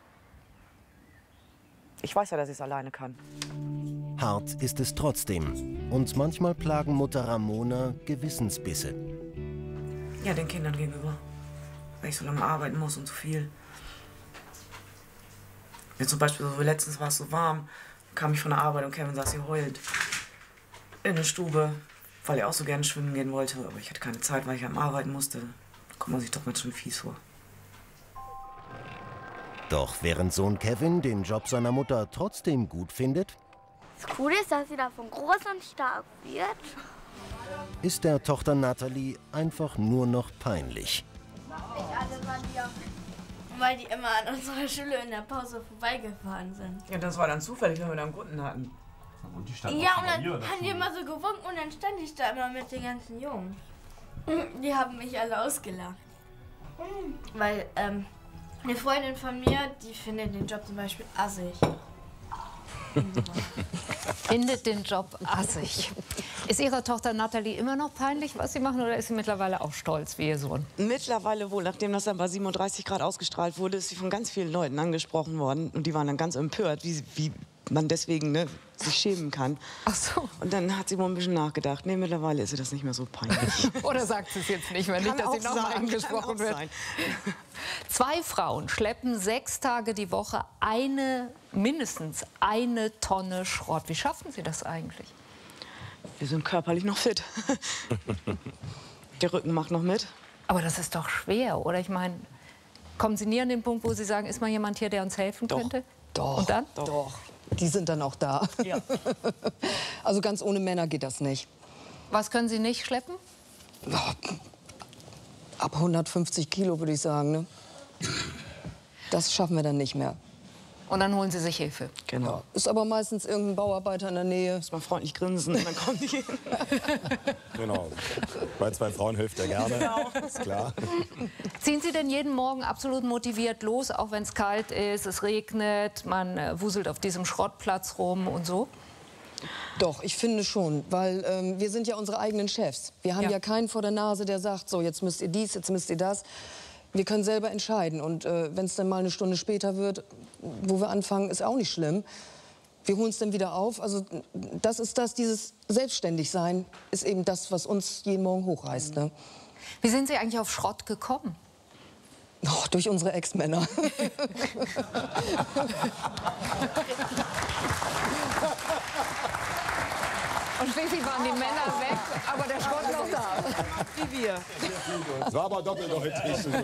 Ich weiß ja, dass ich es alleine kann. Hart ist es trotzdem. Und manchmal plagen Mutter Ramona Gewissensbisse. Ja, den Kindern gegenüber. Weil ich so lange arbeiten muss und so viel. Jetzt zum Beispiel, so letztens war es so warm, kam ich von der Arbeit und Kevin saß hier heulend in der Stube, weil er auch so gerne schwimmen gehen wollte. Aber ich hatte keine Zeit, weil ich am Arbeiten musste. Da kommt man sich doch mal schon fies vor. Doch während Sohn Kevin den Job seiner Mutter trotzdem gut findet, das Coole ist, dass sie davon groß und stark wird, ist der Tochter Natalie einfach nur noch peinlich. Weil die immer an unserer Schule in der Pause vorbeigefahren sind. Ja, das war dann zufällig, wenn wir da einen Kunden hatten. Und die stand ja, und dann haben die immer so gewunken und dann stand ich da immer mit den ganzen Jungs. Die haben mich alle ausgelacht. Weil ähm, eine Freundin von mir, die findet den Job zum Beispiel assig. Findet den Job assig. Ist Ihrer Tochter Nathalie immer noch peinlich, was Sie machen, oder ist sie mittlerweile auch stolz wie Ihr Sohn? Mittlerweile wohl, nachdem das dann bei siebenunddreißig Grad ausgestrahlt wurde, ist sie von ganz vielen Leuten angesprochen worden. Und die waren dann ganz empört, wie, wie man deswegen ne, sich schämen kann. Ach so. Und dann hat sie wohl ein bisschen nachgedacht. Nee, mittlerweile ist ihr das nicht mehr so peinlich. Oder sagt sie es jetzt nicht mehr, nicht, dass sie nochmal angesprochen wird. Sein. Zwei Frauen schleppen sechs Tage die Woche eine, mindestens eine Tonne Schrott. Wie schaffen Sie das eigentlich? Wir sind körperlich noch fit. Der Rücken macht noch mit. Aber das ist doch schwer, oder? Ich meine, kommen Sie nie an den Punkt, wo Sie sagen, ist mal jemand hier, der uns helfen doch. könnte? Doch. Und dann? Doch. Doch. Die sind dann auch da. Ja. Also ganz ohne Männer geht das nicht. Was können Sie nicht schleppen? Ab hundertfünfzig Kilo, würde ich sagen. Ne? Das schaffen wir dann nicht mehr. Und dann holen Sie sich Hilfe. Genau. Ja. Ist aber meistens irgendein Bauarbeiter in der Nähe. Muss man freundlich grinsen und dann kommen die hin. Genau. Bei zwei Frauen hilft er gerne. Genau. Ist klar. Ziehen Sie denn jeden Morgen absolut motiviert los, auch wenn es kalt ist, es regnet, man äh, wuselt auf diesem Schrottplatz rum und so? Doch, ich finde schon, weil ähm, wir sind ja unsere eigenen Chefs. Wir haben ja. ja keinen vor der Nase, der sagt, so jetzt müsst ihr dies, jetzt müsst ihr das. Wir können selber entscheiden und äh, wenn es dann mal eine Stunde später wird, wo wir anfangen, ist auch nicht schlimm. Wir holen es dann wieder auf. Also das ist das, dieses Selbstständigsein ist eben das, was uns jeden Morgen hochreißt. Ne? Wie sind Sie eigentlich auf Schrott gekommen? Oh, durch unsere Ex-Männer. Und schließlich waren die Männer weg, aber der Schrott noch da. Wie wir. Das war aber doppeldeutig.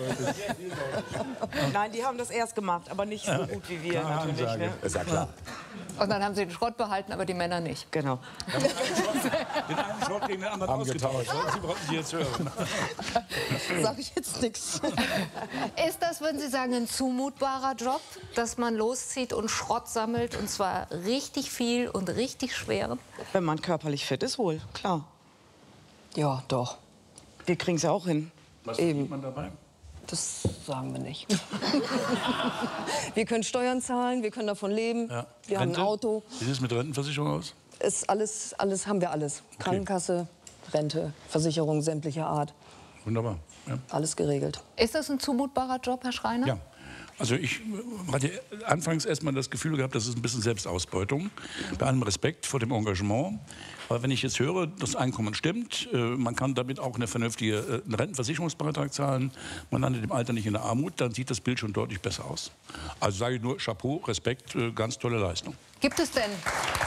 Nein, die haben das erst gemacht, aber nicht so gut wie wir natürlich. Ne? Ist ja klar. Und dann haben sie den Schrott behalten, aber die Männer nicht. Genau. Den einen Schrott gegen den anderen Haben ausgetauscht. Sie brauchen Sie jetzt hören. Sag ich jetzt nichts. Ist das, würden Sie sagen, ein zumutbarer Job, dass man loszieht und Schrott sammelt, und zwar richtig viel und richtig schweren? Wenn man körperlich fit ist, wohl, klar. Ja, doch. Wir kriegen es ja auch hin. Was verdient man dabei? Das sagen wir nicht. Wir können Steuern zahlen, wir können davon leben, Ja. wir Rente? haben ein Auto. Wie sieht es mit Rentenversicherung aus? Ist alles, alles haben wir alles. Okay. Krankenkasse, Rente, Versicherung sämtlicher Art. Wunderbar. Ja. Alles geregelt. Ist das ein zumutbarer Job, Herr Schreiner? Ja. Also ich hatte anfangs erstmal das Gefühl gehabt, das ist ein bisschen Selbstausbeutung. Bei allem Respekt vor dem Engagement. Aber wenn ich jetzt höre, das Einkommen stimmt, man kann damit auch eine vernünftige einen Rentenversicherungsbeitrag zahlen, man landet im Alter nicht in der Armut, dann sieht das Bild schon deutlich besser aus. Also sage ich nur Chapeau, Respekt, ganz tolle Leistung. Gibt es denn,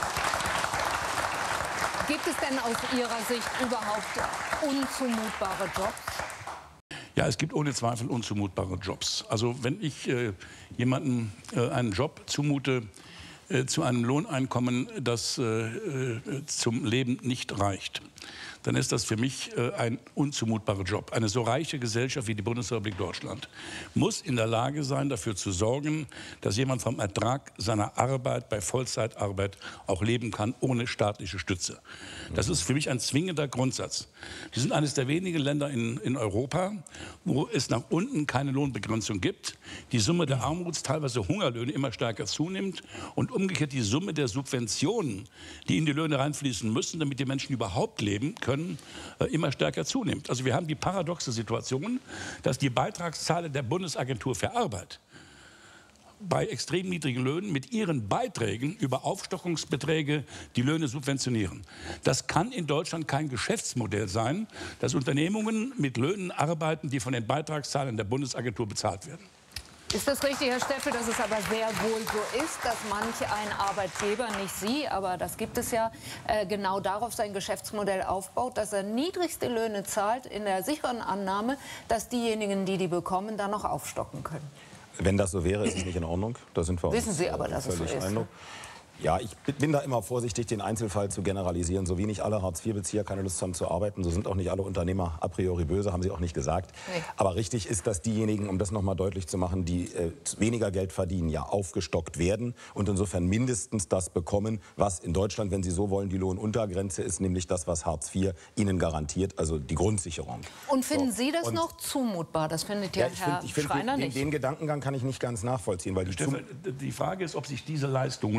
gibt es denn aus Ihrer Sicht überhaupt unzumutbare Jobs? Ja, es gibt ohne Zweifel unzumutbare Jobs. Also wenn ich äh, jemandem äh, einen Job zumute äh, zu einem Lohneinkommen, das äh, äh, zum Leben nicht reicht, dann ist das für mich äh, ein unzumutbarer Job. Eine so reiche Gesellschaft wie die Bundesrepublik Deutschland muss in der Lage sein, dafür zu sorgen, dass jemand vom Ertrag seiner Arbeit bei Vollzeitarbeit auch leben kann, ohne staatliche Stütze. Das ist für mich ein zwingender Grundsatz. Wir sind eines der wenigen Länder in, in Europa, wo es nach unten keine Lohnbegrenzung gibt. Die Summe der Armuts, teilweise Hungerlöhne, immer stärker zunimmt und umgekehrt die Summe der Subventionen, die in die Löhne reinfließen müssen, damit die Menschen überhaupt leben können, immer stärker zunimmt. Also wir haben die paradoxe Situation, dass die Beitragszahler der Bundesagentur für Arbeit bei extrem niedrigen Löhnen mit ihren Beiträgen über Aufstockungsbeträge die Löhne subventionieren. Das kann in Deutschland kein Geschäftsmodell sein, dass Unternehmungen mit Löhnen arbeiten, die von den Beitragszahlern der Bundesagentur bezahlt werden. Ist das richtig, Herr Steffel, dass es aber sehr wohl so ist, dass manch ein Arbeitgeber, nicht Sie, aber das gibt es ja, äh, genau darauf sein Geschäftsmodell aufbaut, dass er niedrigste Löhne zahlt in der sicheren Annahme, dass diejenigen, die die bekommen, dann noch aufstocken können? Wenn das so wäre, ist es nicht in Ordnung. Da sind wir Wissen uns, Sie aber, dass es so ist? Eindruck. Ja, ich bin da immer vorsichtig, den Einzelfall zu generalisieren. So wie nicht alle Hartz vier Bezieher keine Lust haben zu arbeiten, so sind auch nicht alle Unternehmer a priori böse, haben Sie auch nicht gesagt. Nee. Aber richtig ist, dass diejenigen, um das noch mal deutlich zu machen, die äh, weniger Geld verdienen, ja aufgestockt werden und insofern mindestens das bekommen, was in Deutschland, wenn Sie so wollen, die Lohnuntergrenze ist, nämlich das, was Hartz vier ihnen garantiert, also die Grundsicherung. Und finden so. Sie das und noch zumutbar? Das findet ja, ja ich Herr find, ich find, Schreiner den, nicht. Den Gedankengang kann ich nicht ganz nachvollziehen. Weil die, Stefan, die Frage ist, ob sich diese Leistung lohnt.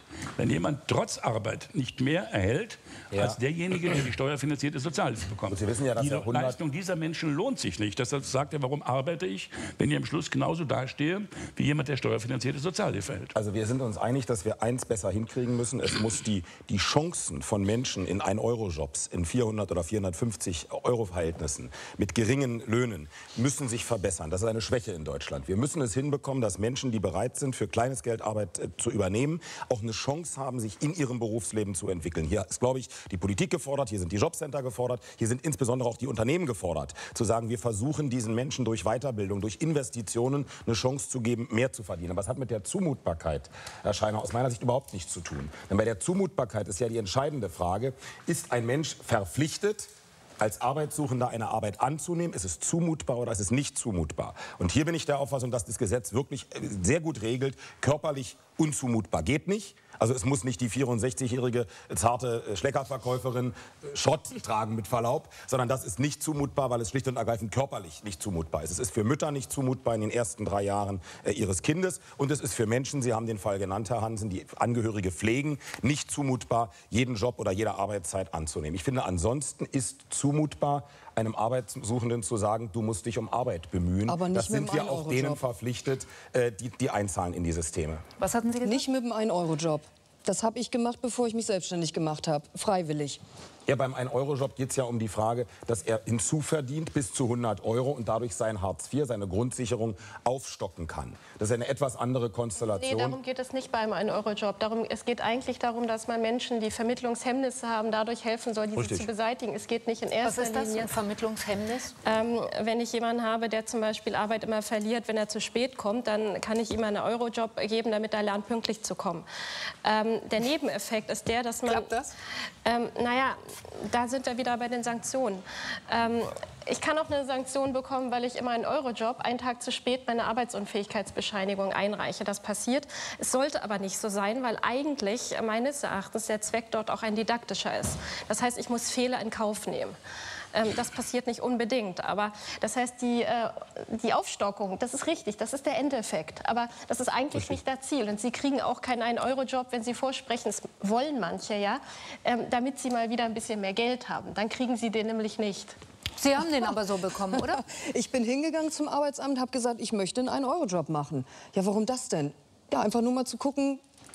wenn jemand trotz Arbeit nicht mehr erhält, ja. als derjenige, der die steuerfinanzierte Sozialhilfe bekommt. Sie wissen ja, dass die der hundert Leistung dieser Menschen lohnt sich nicht. Deshalb sagt er, warum arbeite ich, wenn ich am Schluss genauso dastehe, wie jemand, der steuerfinanzierte Sozialhilfe erhält. Also wir sind uns einig, dass wir eins besser hinkriegen müssen. Es muss die, die Chancen von Menschen in ein-Euro-Jobs, in vierhundert oder vierhundertfünfzig Euro Verhältnissen, mit geringen Löhnen, müssen sich verbessern. Das ist eine Schwäche in Deutschland. Wir müssen es hinbekommen, dass Menschen, die bereit sind, für kleines Geld Arbeit äh, zu übernehmen, auch eine Chance haben, sich in ihrem Berufsleben zu entwickeln. Hier ist, glaube ich, die Politik gefordert, hier sind die Jobcenter gefordert, hier sind insbesondere auch die Unternehmen gefordert, zu sagen, wir versuchen diesen Menschen durch Weiterbildung, durch Investitionen eine Chance zu geben, mehr zu verdienen. Aber es hat mit der Zumutbarkeit, Herr Scheiner, aus meiner Sicht überhaupt nichts zu tun. Denn bei der Zumutbarkeit ist ja die entscheidende Frage, ist ein Mensch verpflichtet, als Arbeitssuchender eine Arbeit anzunehmen? Ist es zumutbar oder ist es nicht zumutbar? Und hier bin ich der Auffassung, dass das Gesetz wirklich sehr gut regelt, körperlich unzumutbar geht nicht. Also es muss nicht die vierundsechzigjährige zarte Schleckerverkäuferin Schrott tragen, mit Verlaub, sondern das ist nicht zumutbar, weil es schlicht und ergreifend körperlich nicht zumutbar ist. Es ist für Mütter nicht zumutbar in den ersten drei Jahren äh, ihres Kindes. Und es ist für Menschen, Sie haben den Fall genannt, Herr Hansen, die Angehörige pflegen, nicht zumutbar, jeden Job oder jede Arbeitszeit anzunehmen. Ich finde, ansonsten ist zumutbar, einem Arbeitssuchenden zu sagen, du musst dich um Arbeit bemühen. Aber nicht das mit sind dem wir auch denen verpflichtet, äh, die, die einzahlen in die Systeme. Was hatten Sie gesagt? Nicht mit dem ein-Euro-Job. Das habe ich gemacht, bevor ich mich selbstständig gemacht habe. Freiwillig. Ja, beim ein-Euro-Job geht es ja um die Frage, dass er hinzuverdient bis zu hundert Euro und dadurch sein Hartz vier, seine Grundsicherung, aufstocken kann. Das ist eine etwas andere Konstellation. Nee, darum geht es nicht beim ein-Euro-Job. Darum, es geht eigentlich darum, dass man Menschen, die Vermittlungshemmnisse haben, dadurch helfen soll, diese Richtig. zu beseitigen. Es geht nicht in erster Was ist das, Linie. ein Vermittlungshemmnis? Ähm, wenn ich jemanden habe, der zum Beispiel Arbeit immer verliert, wenn er zu spät kommt, dann kann ich ihm einen Euro-Job geben, damit er lernt, pünktlich zu kommen. Ähm, der Nebeneffekt ist der, dass man... Klappt das? Ähm, naja, da sind wir wieder bei den Sanktionen. Ähm, ich kann auch eine Sanktion bekommen, weil ich immer einen Euro-Job einen Tag zu spät meine Arbeitsunfähigkeitsbescheinigung einreiche. Das passiert. Es sollte aber nicht so sein, weil eigentlich meines Erachtens der Zweck dort auch ein didaktischer ist. Das heißt, ich muss Fehler in Kauf nehmen. Ähm, das passiert nicht unbedingt. Aber das heißt, die, äh, die Aufstockung, das ist richtig, das ist der Endeffekt. Aber das ist eigentlich richtig. Nicht das Ziel. Und Sie kriegen auch keinen ein-Euro-Job, wenn Sie vorsprechen, das wollen manche, ja, ähm, damit Sie mal wieder ein bisschen mehr Geld haben. Dann kriegen Sie den nämlich nicht. Sie haben den aber so bekommen, oder? Ich bin hingegangen zum Arbeitsamt, habe gesagt, ich möchte einen ein-Euro-Job machen. Ja, warum das denn? Ja, einfach nur mal zu gucken,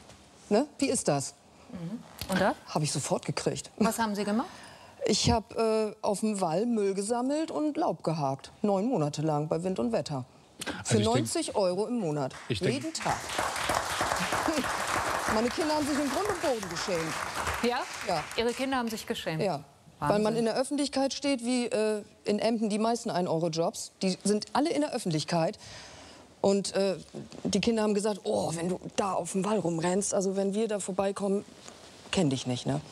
ne, wie ist das? Mhm. Und da? Habe ich sofort gekriegt. Was haben Sie gemacht? Ich habe äh, auf dem Wall Müll gesammelt und Laub gehakt. Neun Monate lang bei Wind und Wetter. Für Also neunzig denk, Euro im Monat. Jeden denk, Tag. Meine Kinder haben sich im Grund und Boden geschämt. Ja? Ja. Ihre Kinder haben sich geschämt? Ja. Wahnsinn. Weil man in der Öffentlichkeit steht, wie äh, in Emden die meisten ein-Euro-Jobs. Die sind alle in der Öffentlichkeit. Und äh, die Kinder haben gesagt, oh, wenn du da auf dem Wall rumrennst, also wenn wir da vorbeikommen, kenn dich nicht, ne?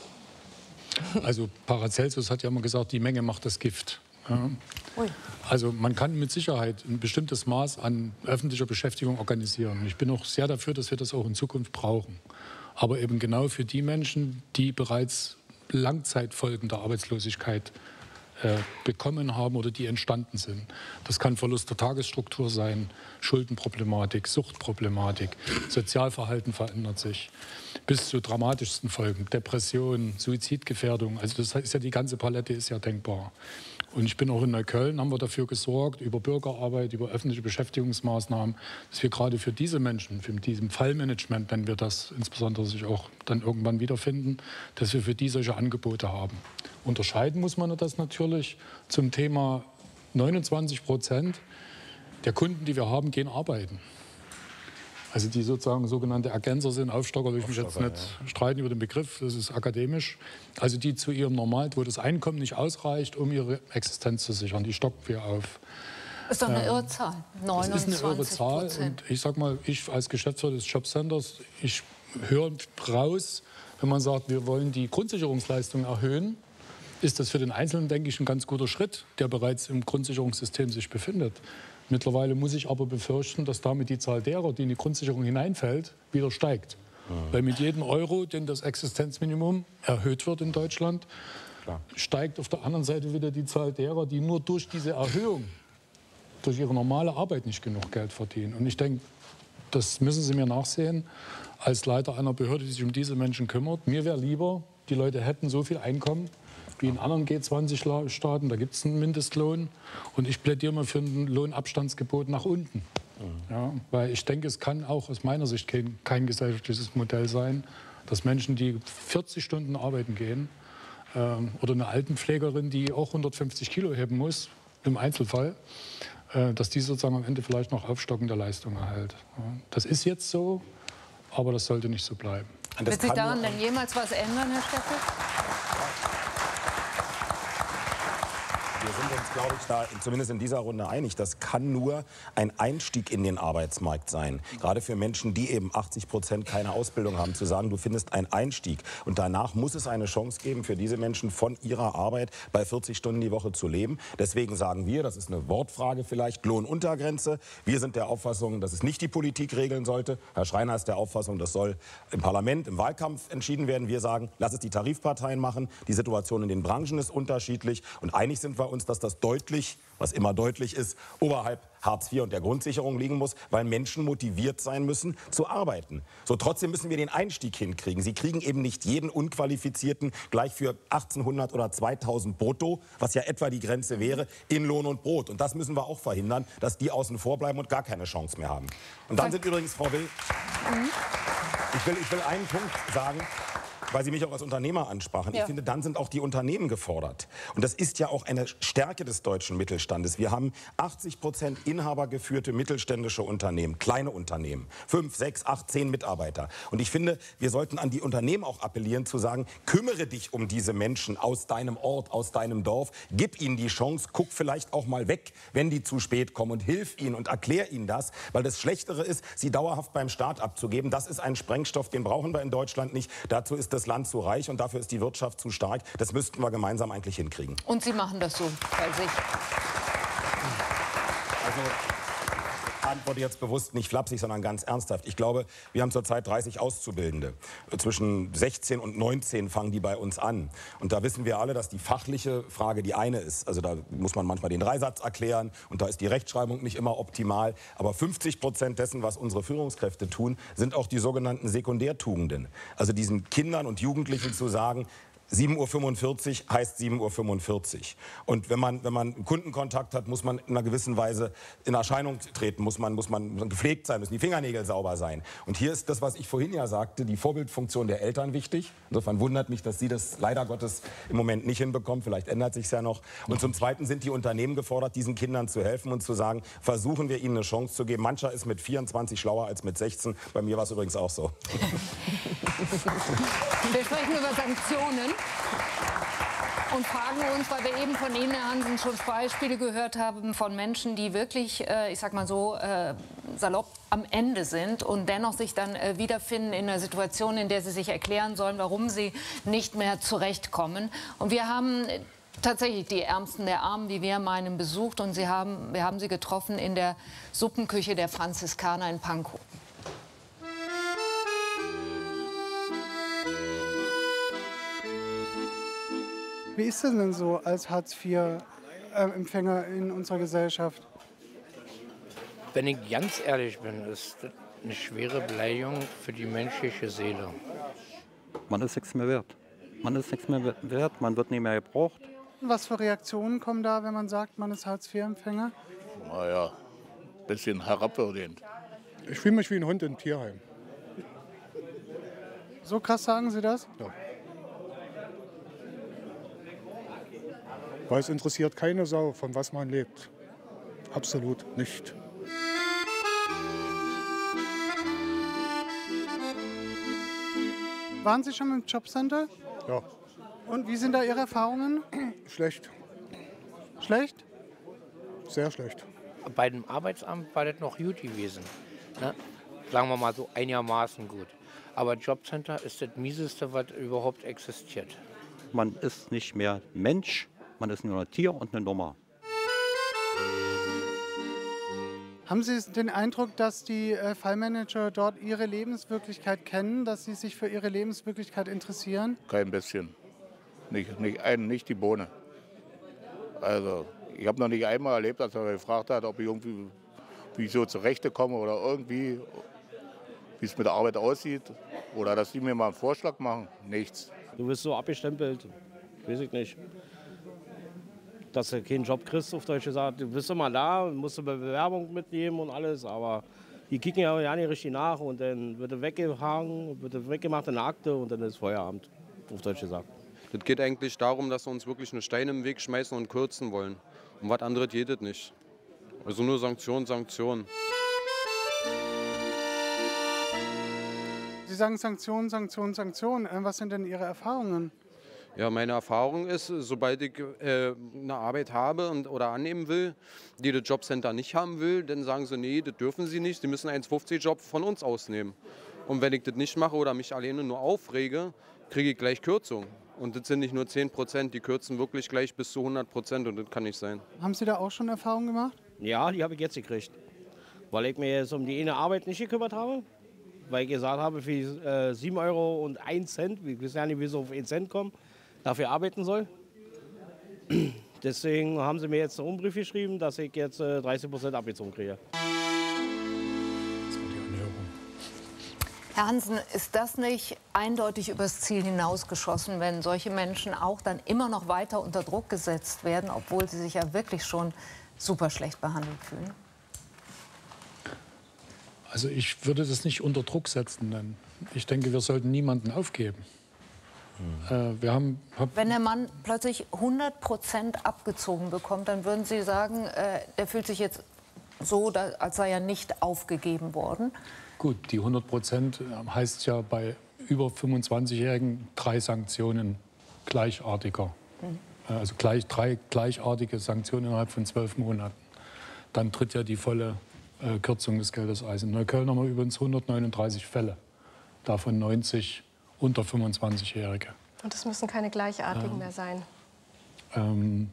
Also Paracelsus hat ja immer gesagt, die Menge macht das Gift. Ja. Also man kann mit Sicherheit ein bestimmtes Maß an öffentlicher Beschäftigung organisieren. Ich bin auch sehr dafür, dass wir das auch in Zukunft brauchen. Aber eben genau für die Menschen, die bereits Langzeitfolgen der Arbeitslosigkeit äh, bekommen haben oder die entstanden sind. Das kann Verlust der Tagesstruktur sein, Schuldenproblematik, Suchtproblematik, Sozialverhalten verändert sich, bis zu dramatischsten Folgen, Depression, Suizidgefährdung. Also das ist ja, die ganze Palette ist ja denkbar. Und ich bin auch in Neukölln, haben wir dafür gesorgt, über Bürgerarbeit, über öffentliche Beschäftigungsmaßnahmen, dass wir gerade für diese Menschen, für diesem Fallmanagement, wenn wir das insbesondere sich auch dann irgendwann wiederfinden, dass wir für die solche Angebote haben. Unterscheiden muss man das natürlich zum Thema neunundzwanzig Prozent der Kunden, die wir haben, gehen arbeiten. Also die sozusagen sogenannte Ergänzer sind, Aufstocker, will ich mich jetzt nicht ja. streiten über den Begriff, das ist akademisch. Also die zu ihrem Normal, wo das Einkommen nicht ausreicht, um ihre Existenz zu sichern, die stocken wir auf. Das ist doch eine irre Zahl, neunundzwanzig Prozent. Das ist eine irre Zahl und ich sag mal, ich als Geschäftsführer des Jobcenters, ich höre raus, wenn man sagt, wir wollen die Grundsicherungsleistung erhöhen, ist das für den Einzelnen, denke ich, ein ganz guter Schritt, der bereits im Grundsicherungssystem sich befindet. Mittlerweile muss ich aber befürchten, dass damit die Zahl derer, die in die Grundsicherung hineinfällt, wieder steigt. Mhm. Weil mit jedem Euro, den das Existenzminimum erhöht wird in Deutschland, Klar. steigt auf der anderen Seite wieder die Zahl derer, die nur durch diese Erhöhung, durch ihre normale Arbeit nicht genug Geld verdienen. Und ich denke, das müssen Sie mir nachsehen. als Leiter einer Behörde, die sich um diese Menschen kümmert. Mir wäre lieber, die Leute hätten so viel Einkommen wie in anderen G zwanzig Staaten. Da gibt es einen Mindestlohn. Und ich plädiere mal für ein Lohnabstandsgebot nach unten. Ja, weil ich denke, es kann auch aus meiner Sicht kein, kein gesellschaftliches Modell sein, dass Menschen, die vierzig Stunden arbeiten gehen, äh, oder eine Altenpflegerin, die auch hundertfünfzig Kilo heben muss, im Einzelfall, äh, dass die sozusagen am Ende vielleicht noch aufstockende Leistung erhält. Ja, das ist jetzt so, aber das sollte nicht so bleiben. Wird sich daran denn jemals was ändern, Herr Steffel? Wir sind uns, glaube ich, da zumindest in dieser Runde einig. Das kann nur ein Einstieg in den Arbeitsmarkt sein. Gerade für Menschen, die eben achtzig Prozent keine Ausbildung haben, zu sagen, du findest einen Einstieg. Und danach muss es eine Chance geben, für diese Menschen von ihrer Arbeit bei vierzig Stunden die Woche zu leben. Deswegen sagen wir, das ist eine Wortfrage vielleicht, Lohnuntergrenze. Wir sind der Auffassung, dass es nicht die Politik regeln sollte. Herr Schreiner ist der Auffassung, das soll im Parlament, im Wahlkampf entschieden werden. Wir sagen, lass es die Tarifparteien machen. Die Situation in den Branchen ist unterschiedlich. Und einig sind wir uns, dass das deutlich, was immer deutlich ist, oberhalb Hartz vier und der Grundsicherung liegen muss, weil Menschen motiviert sein müssen, zu arbeiten. So, trotzdem müssen wir den Einstieg hinkriegen. Sie kriegen eben nicht jeden Unqualifizierten gleich für achtzehnhundert oder zweitausend brutto, was ja etwa die Grenze wäre, in Lohn und Brot. Und das müssen wir auch verhindern, dass die außen vor bleiben und gar keine Chance mehr haben. Und dann sind übrigens, Frau Will, ich will, ich will einen Punkt sagen, weil Sie mich auch als Unternehmer ansprachen. Ja. Ich finde, dann sind auch die Unternehmen gefordert. Und das ist ja auch eine Stärke des deutschen Mittelstandes. Wir haben achtzig Prozent inhabergeführte mittelständische Unternehmen, kleine Unternehmen. Fünf, sechs, acht, zehn Mitarbeiter. Und ich finde, wir sollten an die Unternehmen auch appellieren, zu sagen, kümmere dich um diese Menschen aus deinem Ort, aus deinem Dorf. Gib ihnen die Chance, guck vielleicht auch mal weg, wenn die zu spät kommen und hilf ihnen und erklär ihnen das. Weil das Schlechtere ist, sie dauerhaft beim Staat abzugeben. Das ist ein Sprengstoff, den brauchen wir in Deutschland nicht. Dazu ist das Land zu reich und dafür ist die Wirtschaft zu stark. Das müssten wir gemeinsam eigentlich hinkriegen. Und Sie machen das so bei sich? Also, ich antworte jetzt bewusst nicht flapsig, sondern ganz ernsthaft. Ich glaube, wir haben zurzeit dreißig Auszubildende. Zwischen sechzehn und neunzehn fangen die bei uns an. Und da wissen wir alle, dass die fachliche Frage die eine ist. Also da muss man manchmal den Dreisatz erklären und da ist die Rechtschreibung nicht immer optimal. Aber fünfzig Prozent dessen, was unsere Führungskräfte tun, sind auch die sogenannten Sekundärtugenden. Also diesen Kindern und Jugendlichen zu sagen, sieben Uhr fünfundvierzig heißt sieben Uhr fünfundvierzig. Und wenn man, wenn man Kundenkontakt hat, muss man in einer gewissen Weise in Erscheinung treten, muss man, muss man gepflegt sein, müssen die Fingernägel sauber sein. Und hier ist das, was ich vorhin ja sagte, die Vorbildfunktion der Eltern wichtig. Insofern wundert mich, dass Sie das leider Gottes im Moment nicht hinbekommen. Vielleicht ändert sich es ja noch. Und zum Zweiten sind die Unternehmen gefordert, diesen Kindern zu helfen und zu sagen, versuchen wir ihnen eine Chance zu geben. Mancher ist mit vierundzwanzig schlauer als mit sechzehn. Bei mir war es übrigens auch so. Wir sprechen über Sanktionen und fragen uns, weil wir eben von Ihnen, Herr Hansen, schon Beispiele gehört haben von Menschen, die wirklich, äh, ich sag mal so, äh, salopp am Ende sind und dennoch sich dann äh, wiederfinden in einer Situation, in der sie sich erklären sollen, warum sie nicht mehr zurechtkommen. Und wir haben tatsächlich die Ärmsten der Armen, wie wir meinen, besucht und sie haben, wir haben sie getroffen in der Suppenküche der Franziskaner in Pankow. Wie ist das denn so als Hartz vier Empfänger in unserer Gesellschaft? Wenn ich ganz ehrlich bin, ist das eine schwere Beleidigung für die menschliche Seele. Man ist nichts mehr wert. Man ist nichts mehr wert, man wird nicht mehr gebraucht. Was für Reaktionen kommen da, wenn man sagt, man ist Hartz vier Empfänger? Naja, ein bisschen herabwürdigend. Ich fühle mich wie ein Hund im Tierheim. So krass sagen Sie das? Ja. Weil es interessiert keine Sau, von was man lebt. Absolut nicht. Waren Sie schon im Jobcenter? Ja. Und wie sind da Ihre Erfahrungen? Schlecht. Schlecht? Sehr schlecht. Bei dem Arbeitsamt war das noch gut gewesen. Ne? Sagen wir mal so einigermaßen gut. Aber Jobcenter ist das Mieseste, was überhaupt existiert. Man ist nicht mehr Mensch. Man ist nur ein Tier und eine Nummer. Haben Sie den Eindruck, dass die äh, Fallmanager dort ihre Lebenswirklichkeit kennen, dass sie sich für ihre Lebenswirklichkeit interessieren? Kein bisschen. Nicht, nicht, ein, nicht die Bohne. Also, ich habe noch nicht einmal erlebt, dass er gefragt hat, ob ich irgendwie wie ich so zurechtkomme oder irgendwie. wie es mit der Arbeit aussieht. Oder dass die mir mal einen Vorschlag machen. Nichts. Du wirst so abgestempelt, weiß ich nicht. Dass du keinen Job kriegst, auf Deutsch gesagt. Du bist immer da, musst eine Bewerbung mitnehmen und alles, aber die kicken ja ja nicht richtig nach und dann wird er weggehangen, wird er weggemacht in der Akte und dann ist Feierabend, auf Deutsch gesagt. Das geht eigentlich darum, dass wir uns wirklich eine Steine im Weg schmeißen und kürzen wollen. Um was anderes geht es nicht. Also nur Sanktionen, Sanktionen. Sie sagen Sanktionen, Sanktionen, Sanktionen. Was sind denn Ihre Erfahrungen? Ja, meine Erfahrung ist, sobald ich äh, eine Arbeit habe und, oder annehmen will, die das Jobcenter nicht haben will, dann sagen sie, nee, das dürfen sie nicht, die müssen einen eins fünfzig Job von uns ausnehmen. Und wenn ich das nicht mache oder mich alleine nur aufrege, kriege ich gleich Kürzung. Und das sind nicht nur zehn Prozent, die kürzen wirklich gleich bis zu hundert Prozent und das kann nicht sein. Haben Sie da auch schon Erfahrungen gemacht? Ja, die habe ich jetzt gekriegt. Weil ich mir jetzt um die eine Arbeit nicht gekümmert habe. Weil ich gesagt habe, für äh, sieben Euro und ein Cent, ich weiß ja nicht, wie sie auf einen Cent kommen, dafür arbeiten soll. Deswegen haben sie mir jetzt einen Umbrief geschrieben, dass ich jetzt äh, dreißig Prozent abgezogen kriege. Herr Hansen, ist das nicht eindeutig übers Ziel hinausgeschossen, wenn solche Menschen auch dann immer noch weiter unter Druck gesetzt werden, obwohl sie sich ja wirklich schon super schlecht behandelt fühlen? Also ich würde das nicht unter Druck setzen nennen. Ich denke, wir sollten niemanden aufgeben. Hm. Äh, wir haben, hab Wenn der Mann plötzlich hundert Prozent abgezogen bekommt, dann würden Sie sagen, äh, der fühlt sich jetzt so, da, als sei er nicht aufgegeben worden. Gut, die hundert Prozent heißt ja bei über fünfundzwanzigjährigen drei Sanktionen gleichartiger. Mhm. Also gleich, drei gleichartige Sanktionen innerhalb von zwölf Monaten. Dann tritt ja die volle äh, Kürzung des Geldes ein. In Neukölln haben wir übrigens hundertneununddreißig Fälle, davon neunzig unter fünfundzwanzigjährige. Und es müssen keine gleichartigen ähm, mehr sein. Ähm,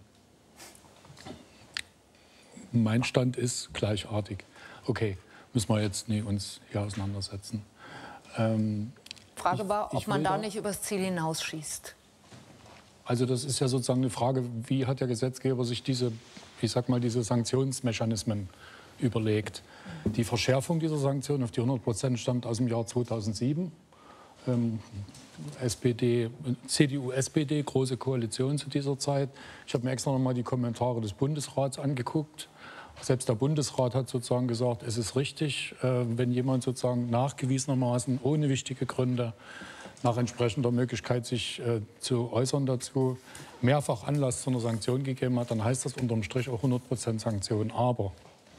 mein Stand ist gleichartig. Okay. Müssen wir jetzt nie uns hier auseinandersetzen. Ähm, Frage war, ob man da da nicht übers Ziel hinausschießt. Also das ist ja sozusagen eine Frage, wie hat der Gesetzgeber sich diese, ich sag mal, diese Sanktionsmechanismen überlegt. Die Verschärfung dieser Sanktionen auf die hundert Prozent stammt aus dem Jahr zweitausendsieben. Ähm, S P D, C D U, S P D, große Koalition zu dieser Zeit. Ich habe mir extra noch mal die Kommentare des Bundesrats angeguckt. Selbst der Bundesrat hat sozusagen gesagt, es ist richtig, äh, wenn jemand sozusagen nachgewiesenermaßen ohne wichtige Gründe nach entsprechender Möglichkeit sich äh, zu äußern dazu mehrfach Anlass zu einer Sanktion gegeben hat, dann heißt das unterm Strich auch hundert Prozent Sanktion. Aber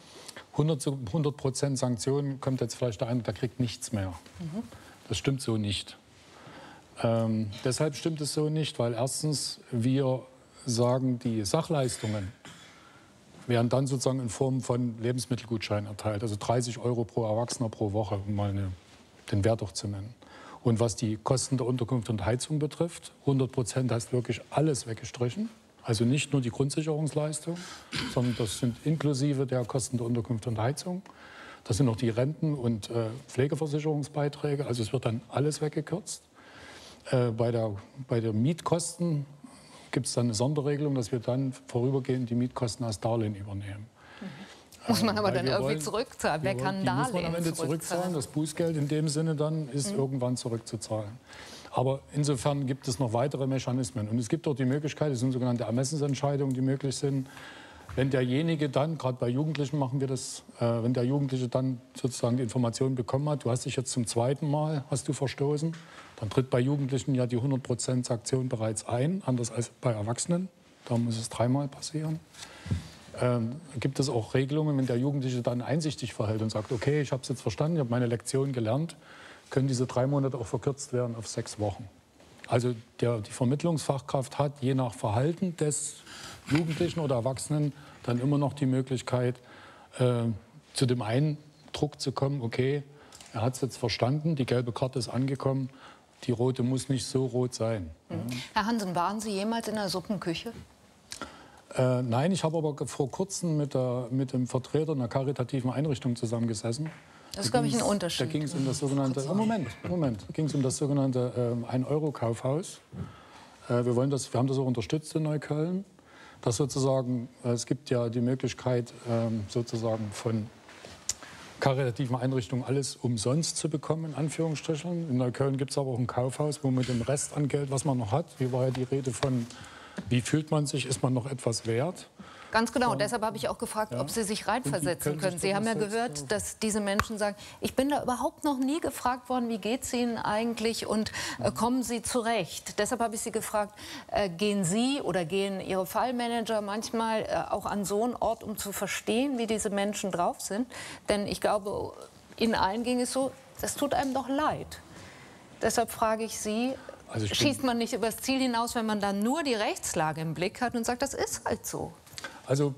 hundert Prozent Sanktion kommt jetzt vielleicht der eine, der kriegt nichts mehr. Mhm. Das stimmt so nicht. Ähm, deshalb stimmt es so nicht, weil erstens wir sagen, die Sachleistungen werden dann sozusagen in Form von Lebensmittelgutscheinen erteilt. Also dreißig Euro pro Erwachsener pro Woche, um mal eine, den Wert auch zu nennen. Und was die Kosten der Unterkunft und Heizung betrifft, hundert Prozent heißt wirklich alles weggestrichen. Also nicht nur die Grundsicherungsleistung, sondern das sind inklusive der Kosten der Unterkunft und Heizung. Das sind noch die Renten- und äh, Pflegeversicherungsbeiträge. Also es wird dann alles weggekürzt. Äh, bei der, bei der Mietkosten gibt es dann eine Sonderregelung, dass wir dann vorübergehend die Mietkosten als Darlehen übernehmen. Mhm. Muss man aber Weil dann wir irgendwie wollen, zurückzahlen. Wer kann die Darlehen muss man am Ende zurückzahlen. Das Bußgeld in dem Sinne dann ist mhm. irgendwann zurückzuzahlen. Aber insofern gibt es noch weitere Mechanismen. Und es gibt auch die Möglichkeit, es sind sogenannte Ermessensentscheidungen, die möglich sind, wenn derjenige dann, gerade bei Jugendlichen machen wir das, äh, wenn der Jugendliche dann sozusagen die Information bekommen hat, du hast dich jetzt zum zweiten Mal, hast du verstoßen, dann tritt bei Jugendlichen ja die hundert Prozent Sanktion bereits ein, anders als bei Erwachsenen. Da muss es dreimal passieren. Ähm, gibt es auch Regelungen, wenn der Jugendliche dann einsichtig verhält und sagt, okay, ich habe es jetzt verstanden, ich habe meine Lektion gelernt, können diese drei Monate auch verkürzt werden auf sechs Wochen. Also der, die Vermittlungsfachkraft hat je nach Verhalten des Jugendlichen oder Erwachsenen dann immer noch die Möglichkeit, äh, zu dem Eindruck zu kommen, okay, er hat es jetzt verstanden, die gelbe Karte ist angekommen, die rote muss nicht so rot sein. Mhm. Herr Hansen, waren Sie jemals in der Suppenküche? Äh, nein, ich habe aber vor kurzem mit, der, mit dem Vertreter einer karitativen Einrichtung zusammengesessen. Das ist, glaube ich, ein Unterschied. Da ging es um das sogenannte, oh Moment, Moment, da ging es um das sogenannte äh, ein-Euro-Kaufhaus. Äh, wir, wollen das, wir haben das auch unterstützt in Neukölln. Das sozusagen, äh, es gibt ja die Möglichkeit, äh, sozusagen von karitativen Einrichtungen alles umsonst zu bekommen, in Anführungsstrichen. In Neukölln gibt es aber auch ein Kaufhaus, wo mit dem Rest an Geld, was man noch hat, wie war ja die Rede von, wie fühlt man sich, ist man noch etwas wert? Ganz genau, deshalb habe ich auch gefragt, Ja. ob Sie sich reinversetzen können können. sich Sie haben ja versetzen, gehört, dass diese Menschen sagen, ich bin da überhaupt noch nie gefragt worden, wie geht es Ihnen eigentlich und äh, kommen Sie zurecht? Deshalb habe ich Sie gefragt, äh, gehen Sie oder gehen Ihre Fallmanager manchmal äh, auch an so einen Ort, um zu verstehen, wie diese Menschen drauf sind? Denn ich glaube, Ihnen allen ging es so, das tut einem doch leid. Deshalb frage ich Sie, Also ich schießt man nicht übers Ziel hinaus, wenn man dann nur die Rechtslage im Blick hat und sagt, das ist halt so? Also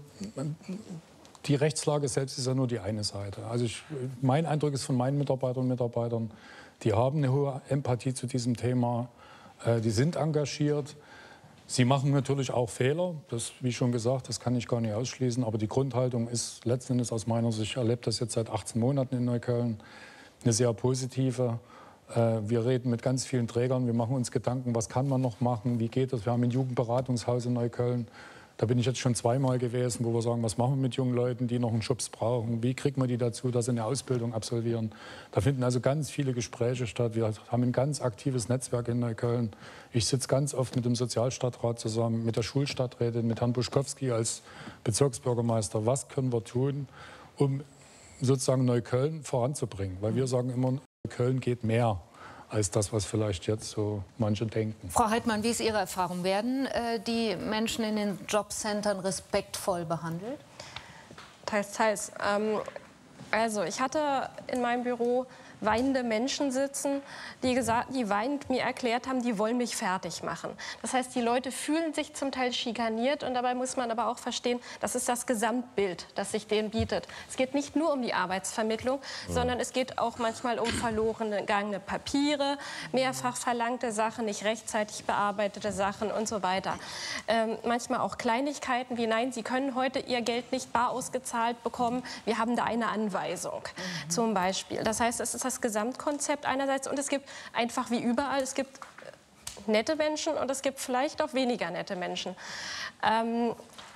die Rechtslage selbst ist ja nur die eine Seite. Also ich, mein Eindruck ist von meinen Mitarbeiterinnen und Mitarbeitern, die haben eine hohe Empathie zu diesem Thema, äh, die sind engagiert. Sie machen natürlich auch Fehler, das, wie schon gesagt, das kann ich gar nicht ausschließen. Aber die Grundhaltung ist letzten Endes aus meiner Sicht, ich erlebe das jetzt seit achtzehn Monaten in Neukölln, eine sehr positive. Äh, wir reden mit ganz vielen Trägern, wir machen uns Gedanken, was kann man noch machen, wie geht das. Wir haben ein Jugendberatungshaus in Neukölln. Da bin ich jetzt schon zweimal gewesen, wo wir sagen, was machen wir mit jungen Leuten, die noch einen Schubs brauchen? Wie kriegt man die dazu, dass sie eine Ausbildung absolvieren? Da finden also ganz viele Gespräche statt. Wir haben ein ganz aktives Netzwerk in Neukölln. Ich sitze ganz oft mit dem Sozialstadtrat zusammen, mit der Schulstadträtin, mit Herrn Buschkowski als Bezirksbürgermeister. Was können wir tun, um sozusagen Neukölln voranzubringen? Weil wir sagen immer, Neukölln geht mehr als das, was vielleicht jetzt so manche denken. Frau Heidmann, wie ist Ihre Erfahrung? Werden äh, die Menschen in den Jobcentern respektvoll behandelt? Teils, teils. Ähm, also ich hatte in meinem Büro weinende Menschen sitzen, die, gesagt, die weinend mir erklärt haben, die wollen mich fertig machen. Das heißt, die Leute fühlen sich zum Teil schikaniert und dabei muss man aber auch verstehen, das ist das Gesamtbild, das sich denen bietet. Es geht nicht nur um die Arbeitsvermittlung, ja. sondern es geht auch manchmal um verloren gegangene Papiere, mehrfach verlangte Sachen, nicht rechtzeitig bearbeitete Sachen und so weiter. Ähm, manchmal auch Kleinigkeiten wie, nein, Sie können heute Ihr Geld nicht bar ausgezahlt bekommen, wir haben da eine Anweisung, mhm. zum Beispiel. Das heißt, es ist das Gesamtkonzept einerseits und es gibt einfach wie überall, es gibt nette Menschen und es gibt vielleicht auch weniger nette Menschen. Ähm,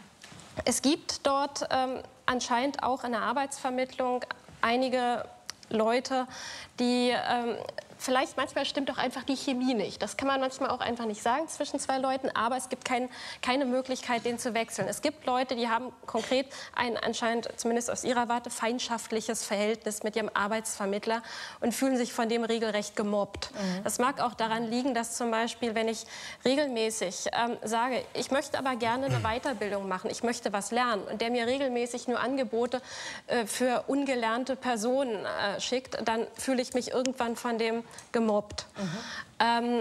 es gibt dort ähm, anscheinend auch in der Arbeitsvermittlung einige Leute, die ähm, vielleicht manchmal stimmt doch einfach die Chemie nicht. Das kann man manchmal auch einfach nicht sagen zwischen zwei Leuten, aber es gibt kein, keine Möglichkeit, den zu wechseln. Es gibt Leute, die haben konkret ein anscheinend, zumindest aus ihrer Warte, feindschaftliches Verhältnis mit ihrem Arbeitsvermittler und fühlen sich von dem regelrecht gemobbt. Mhm. Das mag auch daran liegen, dass zum Beispiel, wenn ich regelmäßig ähm, sage, ich möchte aber gerne eine Weiterbildung machen, ich möchte was lernen und der mir regelmäßig nur Angebote äh, für ungelernte Personen äh, schickt, dann fühle ich mich irgendwann von dem gemobbt. Mhm. Ähm,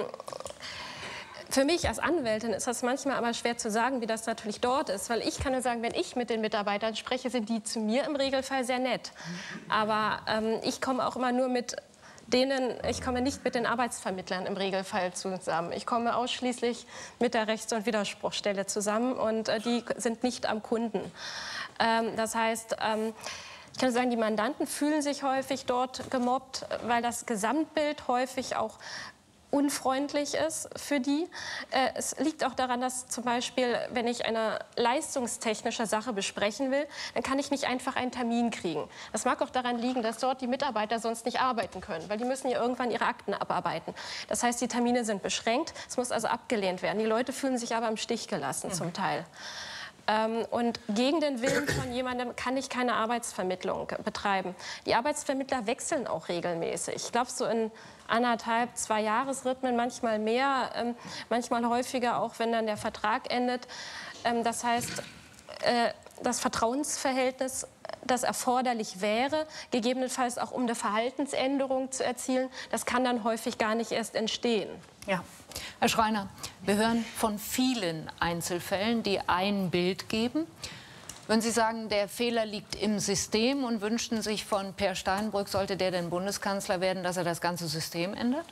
für mich als Anwältin ist das manchmal aber schwer zu sagen, wie das natürlich dort ist, weil ich kann nur sagen, wenn ich mit den Mitarbeitern spreche, sind die zu mir im Regelfall sehr nett. Aber ähm, ich komme auch immer nur mit denen, ich komme nicht mit den Arbeitsvermittlern im Regelfall zusammen. Ich komme ausschließlich mit der Rechts- und Widerspruchsstelle zusammen und äh, die sind nicht am Kunden. Ähm, das heißt, ähm, ich kann sagen, die Mandanten fühlen sich häufig dort gemobbt, weil das Gesamtbild häufig auch unfreundlich ist für die. Es liegt auch daran, dass zum Beispiel, wenn ich eine leistungstechnische Sache besprechen will, dann kann ich nicht einfach einen Termin kriegen. Das mag auch daran liegen, dass dort die Mitarbeiter sonst nicht arbeiten können, weil die müssen ja irgendwann ihre Akten abarbeiten. Das heißt, die Termine sind beschränkt, es muss also abgelehnt werden. Die Leute fühlen sich aber im Stich gelassen zum Teil. Ähm, und gegen den Willen von jemandem kann ich keine Arbeitsvermittlung betreiben. Die Arbeitsvermittler wechseln auch regelmäßig. Ich glaube, so in anderthalb, zwei Jahresrhythmen, manchmal mehr, ähm, manchmal häufiger, auch wenn dann der Vertrag endet. Ähm, das heißt, äh, das Vertrauensverhältnis, das erforderlich wäre, gegebenenfalls auch um eine Verhaltensänderung zu erzielen, das kann dann häufig gar nicht erst entstehen. Ja. Herr Schreiner, wir hören von vielen Einzelfällen, die ein Bild geben. Wenn Sie sagen, der Fehler liegt im System und wünschen sich von Peer Steinbrück, sollte der denn Bundeskanzler werden, dass er das ganze System ändert?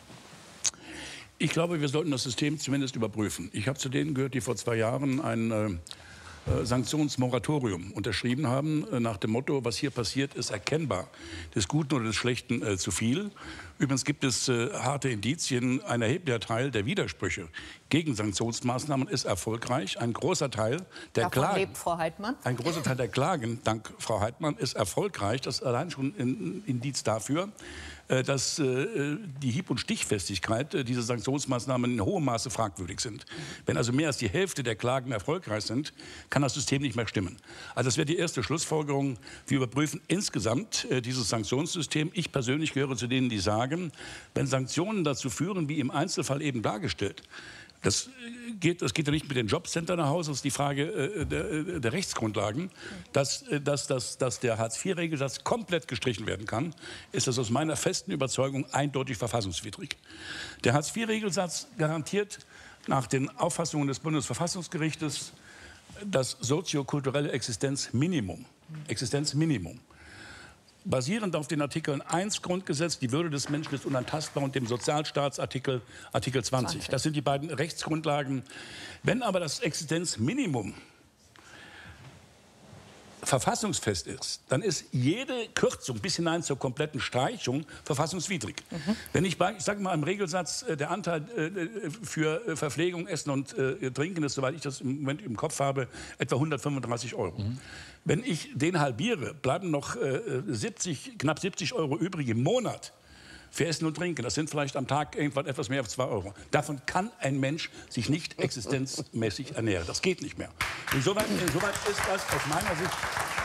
Ich glaube, wir sollten das System zumindest überprüfen. Ich habe zu denen gehört, die vor zwei Jahren ein äh, äh, Sanktionsmoratorium unterschrieben haben, äh, nach dem Motto, was hier passiert, ist erkennbar. Des Guten oder des Schlechten äh, zu viel. Übrigens gibt es äh, harte Indizien. Ein erheblicher Teil der Widersprüche gegen Sanktionsmaßnahmen ist erfolgreich. Ein großer Teil der Davon Klagen, lebt Frau Heitmann. ein großer Teil der Klagen, dank Frau Heitmann, ist erfolgreich. Das ist allein schon ein Indiz dafür, äh, dass äh, die Hieb- und Stichfestigkeit äh, dieser Sanktionsmaßnahmen in hohem Maße fragwürdig sind. Wenn also mehr als die Hälfte der Klagen erfolgreich sind, kann das System nicht mehr stimmen. Also das wäre die erste Schlussfolgerung. Wir überprüfen insgesamt äh, dieses Sanktionssystem. Ich persönlich gehöre zu denen, die sagen, wenn Sanktionen dazu führen, wie im Einzelfall eben dargestellt, das geht, das geht ja nicht mit den Jobcentern nach Hause, das ist die Frage äh, der, der Rechtsgrundlagen, dass, dass, dass, dass der Hartz vier Regelsatz komplett gestrichen werden kann, ist das aus meiner festen Überzeugung eindeutig verfassungswidrig. Der Hartz vier Regelsatz garantiert nach den Auffassungen des Bundesverfassungsgerichtes das soziokulturelle Existenzminimum. Existenzminimum. Basierend auf den Artikeln eins Grundgesetz, die Würde des Menschen ist unantastbar, und dem Sozialstaatsartikel Artikel zwanzig. Das sind die beiden Rechtsgrundlagen. Wenn aber das Existenzminimum verfassungsfest ist, dann ist jede Kürzung bis hinein zur kompletten Streichung verfassungswidrig. Mhm. Wenn ich, bei, ich sage mal im Regelsatz, der Anteil äh, für Verpflegung, Essen und äh, Trinken ist, soweit ich das im Moment im Kopf habe, etwa hundertfünfunddreißig Euro. Mhm. Wenn ich den halbiere, bleiben noch äh, siebzig, knapp siebzig Euro übrig im Monat für Essen und Trinken. Das sind vielleicht am Tag irgendwann etwas mehr als zwei Euro. Davon kann ein Mensch sich nicht existenzmäßig ernähren. Das geht nicht mehr. Insoweit, insoweit ist das aus meiner Sicht,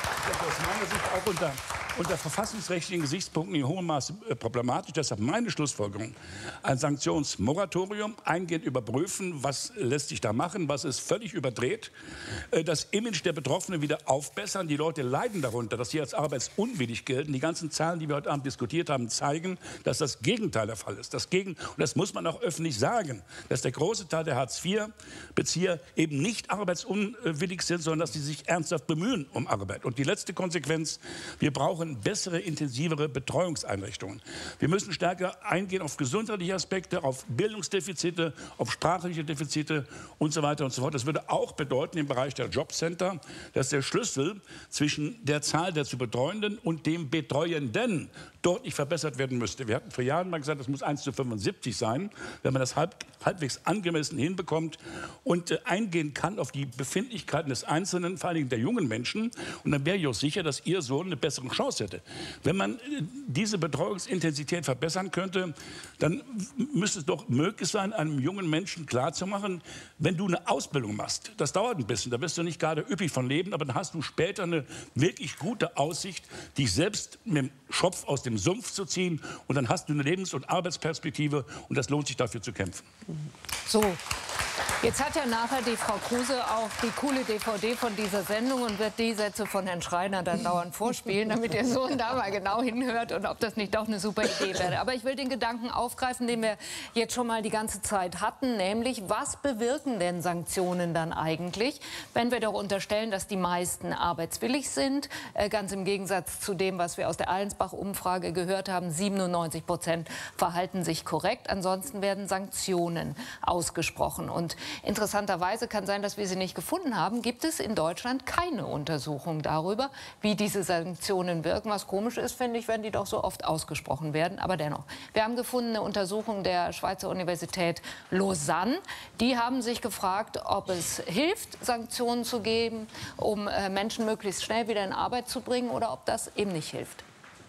aus meiner Sicht auch unter, unter verfassungsrechtlichen Gesichtspunkten in hohem Maße äh, problematisch. Deshalb meine Schlussfolgerung: ein Sanktionsmoratorium, eingehend überprüfen, was lässt sich da machen, was ist völlig überdreht, äh, das Image der Betroffenen wieder aufbessern. Die Leute leiden darunter, dass sie als arbeitsunwillig gelten. Die ganzen Zahlen, die wir heute Abend diskutiert haben, zeigen, dass das Gegenteil der Fall ist. Das Gegen und das muss man auch öffentlich sagen, dass der große Teil der Hartz vier Bezieher eben nicht arbeitsunwillig sind, sondern dass sie sich ernsthaft bemühen um Arbeit. Und die letzte Konsequenz: Wir brauchen bessere, intensivere Betreuungseinrichtungen. Wir müssen stärker eingehen auf gesundheitliche Aspekte, auf Bildungsdefizite, auf sprachliche Defizite und so weiter und so fort. Das würde auch bedeuten im Bereich der Jobcenter, dass der Schlüssel zwischen der Zahl der zu Betreuenden und dem Betreuenden deutlich verbessert werden müsste. Wir hatten vor Jahren mal gesagt, das muss eins zu fünfundsiebzig sein, wenn man das halb, halbwegs angemessen hinbekommt und äh, eingehen kann auf die Befindlichkeiten des Einzelnen, vor allen Dingen der jungen Menschen. Und dann wäre ich auch sicher, dass Ihr Sohn eine bessere Chance hätte. Wenn man äh, diese Betreuungsintensität verbessern könnte, dann müsste es doch möglich sein, einem jungen Menschen klarzumachen, wenn du eine Ausbildung machst, das dauert ein bisschen, da wirst du nicht gerade üppig von leben, aber dann hast du später eine wirklich gute Aussicht, dich selbst mit dem Schopf aus dem Sumpf zu ziehen, und dann hast du eine Lebens- und Arbeitsperspektive, und das lohnt sich, dafür zu kämpfen. So, jetzt hat ja nachher die Frau Kruse auch die coole D V D von dieser Sendung und wird die Sätze von Herrn Schreiner dann dauernd vorspielen, damit Ihr Sohn da mal genau hinhört und ob das nicht doch eine super Idee wäre. Aber ich will den Gedanken aufgreifen, den wir jetzt schon mal die ganze Zeit hatten, nämlich: Was bewirken denn Sanktionen dann eigentlich, wenn wir doch unterstellen, dass die meisten arbeitswillig sind? Äh, ganz im Gegensatz zu dem, was wir aus der Allensbach-Umfrage gehört haben, siebenundneunzig Prozent verhalten sich korrekt. Ansonsten werden Sanktionen ausgesprochen. Und interessanterweise kann sein, dass wir sie nicht gefunden haben, gibt es in Deutschland keine Untersuchung darüber, wie diese Sanktionen wirken. Was komisch ist, finde ich, wenn die doch so oft ausgesprochen werden. Aber dennoch, wir haben gefunden eine Untersuchung der Schweizer Universität Lausanne. Die haben sich gefragt, ob es hilft, Sanktionen zu geben, um äh, Menschen möglichst schnell wieder in Arbeit zu bringen, oder ob das eben nicht hilft.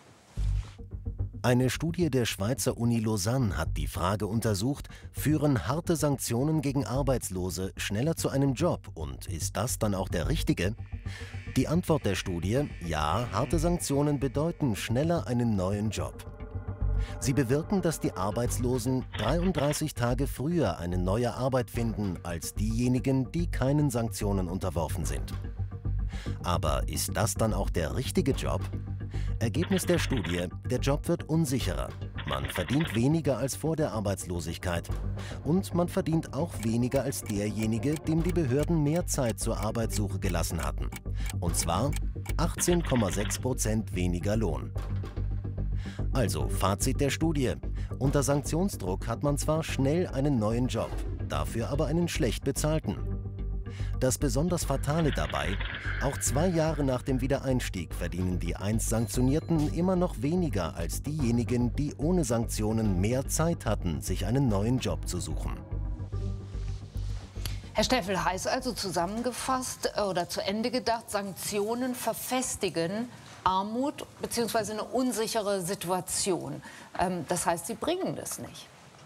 Eine Studie der Schweizer Uni Lausanne hat die Frage untersucht: Führen harte Sanktionen gegen Arbeitslose schneller zu einem Job, und ist das dann auch der richtige? Die Antwort der Studie: Ja, harte Sanktionen bedeuten schneller einen neuen Job. Sie bewirken, dass die Arbeitslosen dreiunddreißig Tage früher eine neue Arbeit finden als diejenigen, die keinen Sanktionen unterworfen sind. Aber ist das dann auch der richtige Job? Ergebnis der Studie: Der Job wird unsicherer. Man verdient weniger als vor der Arbeitslosigkeit. Und man verdient auch weniger als derjenige, dem die Behörden mehr Zeit zur Arbeitssuche gelassen hatten. Und zwar achtzehn Komma sechs Prozent weniger Lohn. Also Fazit der Studie: Unter Sanktionsdruck hat man zwar schnell einen neuen Job, dafür aber einen schlecht bezahlten. Das besonders Fatale dabei, auch zwei Jahre nach dem Wiedereinstieg verdienen die einst Sanktionierten immer noch weniger als diejenigen, die ohne Sanktionen mehr Zeit hatten, sich einen neuen Job zu suchen. Herr Steffel, heißt also zusammengefasst oder zu Ende gedacht, Sanktionen verfestigen Armut bzw. eine unsichere Situation. Das heißt, sie bringen das nicht.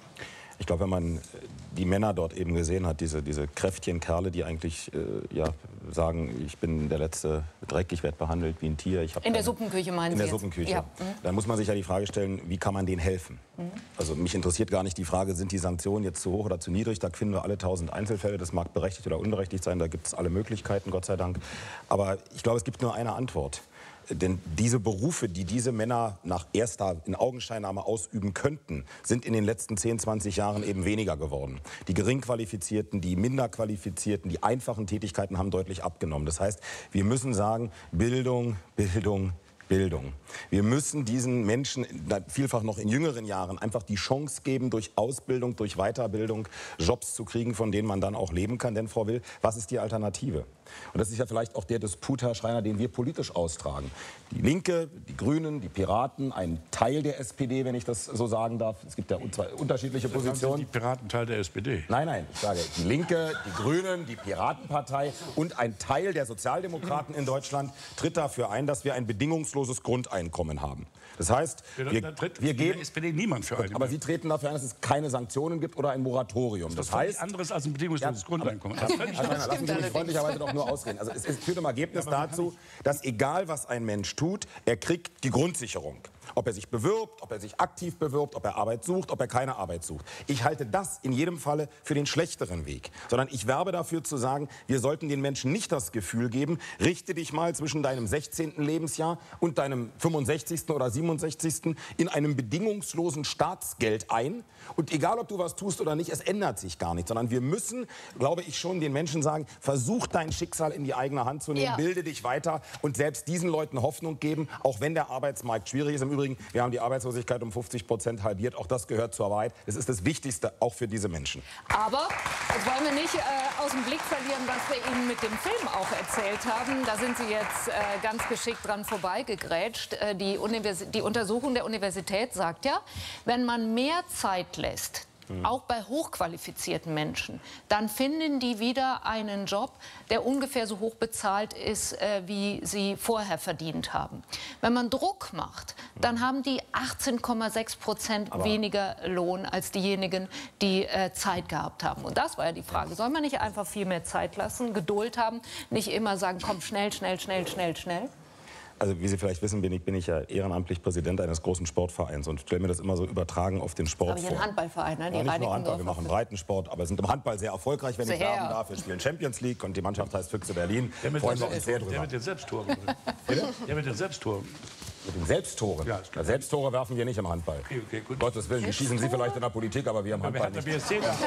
Ich glaube, wenn man die Männer dort eben gesehen hat, diese, diese kräftigen Kerle, die eigentlich äh, ja, sagen, ich bin der letzte Dreck, ich werde behandelt wie ein Tier. Ich in keine, der Suppenküche meinen Sie Sie In der jetzt? Suppenküche. Ja. Dann muss man sich ja die Frage stellen, wie kann man denen helfen? Mhm. Also mich interessiert gar nicht die Frage, sind die Sanktionen jetzt zu hoch oder zu niedrig? Da finden wir alle tausend Einzelfälle, das mag berechtigt oder unberechtigt sein, da gibt es alle Möglichkeiten, Gott sei Dank. Aber ich glaube, es gibt nur eine Antwort. Denn diese Berufe, die diese Männer nach erster in Augenscheinnahme ausüben könnten, sind in den letzten zehn, zwanzig Jahren eben weniger geworden. Die geringqualifizierten, die minderqualifizierten, die einfachen Tätigkeiten haben deutlich abgenommen. Das heißt, wir müssen sagen, Bildung, Bildung, Bildung. Wir müssen diesen Menschen, vielfach noch in jüngeren Jahren, einfach die Chance geben, durch Ausbildung, durch Weiterbildung Jobs zu kriegen, von denen man dann auch leben kann. Denn, Frau Will, was ist die Alternative? Und das ist ja vielleicht auch der Disput, Herr Schreiner, den wir politisch austragen. Die Linke, die Grünen, die Piraten, ein Teil der S P D, wenn ich das so sagen darf. Es gibt ja zwei unterschiedliche Positionen. Sind die Piraten Teil der S P D? Nein, nein, ich sage die Linke, die Grünen, die Piratenpartei und ein Teil der Sozialdemokraten in Deutschland tritt dafür ein, dass wir ein bedingungsloses Grundeinkommen haben. Das heißt, wir, wir geben... S P D niemand für eine. Aber Sie treten dafür ein, dass es keine Sanktionen gibt oder ein Moratorium. Das, das heißt... anderes als ein bedingungsloses ja, Grundeinkommen. Aber, das Herr Schreiner, lassen Sie mich freundlicherweise doch nur ausreden. Also es, es führt im Ergebnis ja, dazu, dass egal was ein Mensch tut, er kriegt die Grundsicherung. Ob er sich bewirbt, ob er sich aktiv bewirbt, ob er Arbeit sucht, ob er keine Arbeit sucht. Ich halte das in jedem Falle für den schlechteren Weg. Sondern ich werbe dafür zu sagen, wir sollten den Menschen nicht das Gefühl geben, richte dich mal zwischen deinem sechzehnten Lebensjahr und deinem fünfundsechzigsten oder siebenundsechzigsten in einem bedingungslosen Staatsgeld ein. Und egal, ob du was tust oder nicht, es ändert sich gar nicht. Sondern wir müssen, glaube ich, schon den Menschen sagen, versuch dein Schicksal in die eigene Hand zu nehmen, ja. bilde dich weiter und selbst diesen Leuten Hoffnung geben, auch wenn der Arbeitsmarkt schwierig ist. Im Übrigen, wir haben die Arbeitslosigkeit um fünfzig Prozent halbiert. Auch das gehört zur Wahrheit. Es ist das Wichtigste, auch für diese Menschen. Aber jetzt wollen wir nicht äh, aus dem Blick verlieren, was wir Ihnen mit dem Film auch erzählt haben. Da sind Sie jetzt äh, ganz geschickt dran vorbeigegrätscht. Äh, die, Univers die Untersuchung der Universität sagt ja, wenn man mehr Zeit lässt, auch bei hochqualifizierten Menschen, dann finden die wieder einen Job, der ungefähr so hoch bezahlt ist, äh, wie sie vorher verdient haben. Wenn man Druck macht, dann haben die achtzehn Komma sechs Prozent weniger Lohn als diejenigen, die äh, Zeit gehabt haben. Und das war ja die Frage. Soll man nicht einfach viel mehr Zeit lassen, Geduld haben, nicht immer sagen, komm, schnell, schnell, schnell, schnell, schnell? Also wie Sie vielleicht wissen, bin ich, bin ich ja ehrenamtlich Präsident eines großen Sportvereins und stelle mir das immer so übertragen auf den Sport aber vor. Aber hier ein Handballverein, ne? Die ja, nicht nur Handball, wir machen Breitensport, aber sind im Handball sehr erfolgreich, wenn ich werben darf. Wir spielen Champions League und die Mannschaft heißt Füchse Berlin. Der mit, Freuen wir uns sehr drüber. Der mit den Selbsttoren. Der mit den Selbsttoren. Mit den Selbsttoren? Ja, ja, Selbsttore werfen wir nicht im Handball. Okay, okay, gut. Gottes Willen, die schießen Sie vielleicht in der Politik, aber wir im Handball nicht. Wir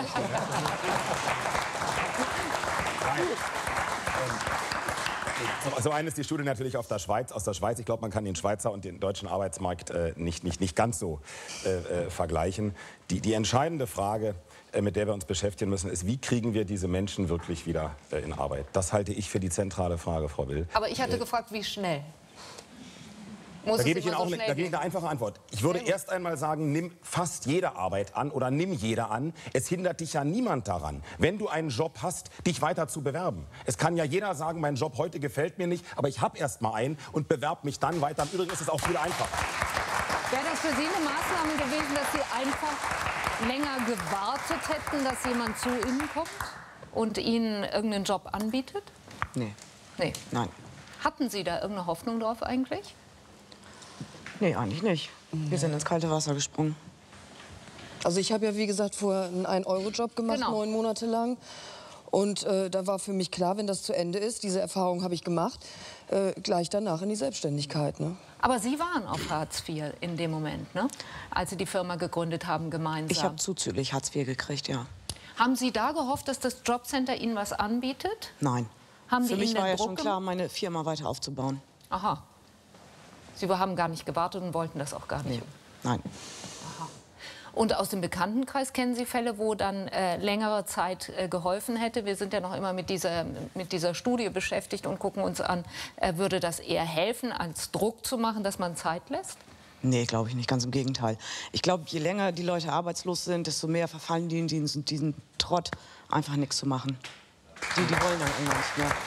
So eine ist die Studie natürlich auf der Schweiz, aus der Schweiz. Ich glaube, man kann den Schweizer und den deutschen Arbeitsmarkt äh, nicht, nicht, nicht ganz so äh, äh, vergleichen. Die, die entscheidende Frage, äh, mit der wir uns beschäftigen müssen, ist, wie kriegen wir diese Menschen wirklich wieder äh, in Arbeit? Das halte ich für die zentrale Frage, Frau Will. Aber ich hatte äh, gefragt, wie schnell? Da gebe ich Ihnen auch eine, da gebe ich eine einfache Antwort. Ich würde erst einmal sagen, nimm fast jede Arbeit an oder nimm jede an. Es hindert dich ja niemand daran, wenn du einen Job hast, dich weiter zu bewerben. Es kann ja jeder sagen, mein Job heute gefällt mir nicht, aber ich habe erst mal einen und bewerbe mich dann weiter. Im Übrigen ist es auch viel einfacher. Wäre das für Sie eine Maßnahme gewesen, dass Sie einfach länger gewartet hätten, dass jemand zu Ihnen kommt und Ihnen irgendeinen Job anbietet? Nee. Nee. Nein. Hatten Sie da irgendeine Hoffnung drauf eigentlich? Nee, eigentlich nicht. Wir sind ins kalte Wasser gesprungen. Also ich habe ja, wie gesagt, vorher einen ein Euro Job gemacht, genau. neun Monate lang. Und äh, da war für mich klar, wenn das zu Ende ist, diese Erfahrung habe ich gemacht, äh, gleich danach in die Selbstständigkeit. Ne? Aber Sie waren auf Hartz vier in dem Moment, ne? Als Sie die Firma gegründet haben, gemeinsam. Ich habe zuzüglich Hartz vier gekriegt, ja. Haben Sie da gehofft, dass das Jobcenter Ihnen was anbietet? Nein. Haben Für die mich Ihnen war ja Druck schon klar, meine Firma weiter aufzubauen. Aha. Sie haben gar nicht gewartet und wollten das auch gar nicht? Nee. Nein. Aha. Und aus dem Bekanntenkreis kennen Sie Fälle, wo dann äh, längere Zeit äh, geholfen hätte? Wir sind ja noch immer mit dieser, mit dieser Studie beschäftigt und gucken uns an, äh, würde das eher helfen, als Druck zu machen, dass man Zeit lässt? Nee, glaube ich nicht, ganz im Gegenteil. Ich glaube, je länger die Leute arbeitslos sind, desto mehr verfallen die in diesen, diesen Trott, einfach nichts zu machen. Die, die wollen dann irgendwann nicht mehr.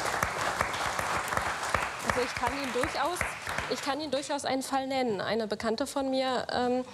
Also ich kann Ihnen durchaus, ich kann Ihnen durchaus einen Fall nennen. Eine Bekannte von mir, ähm,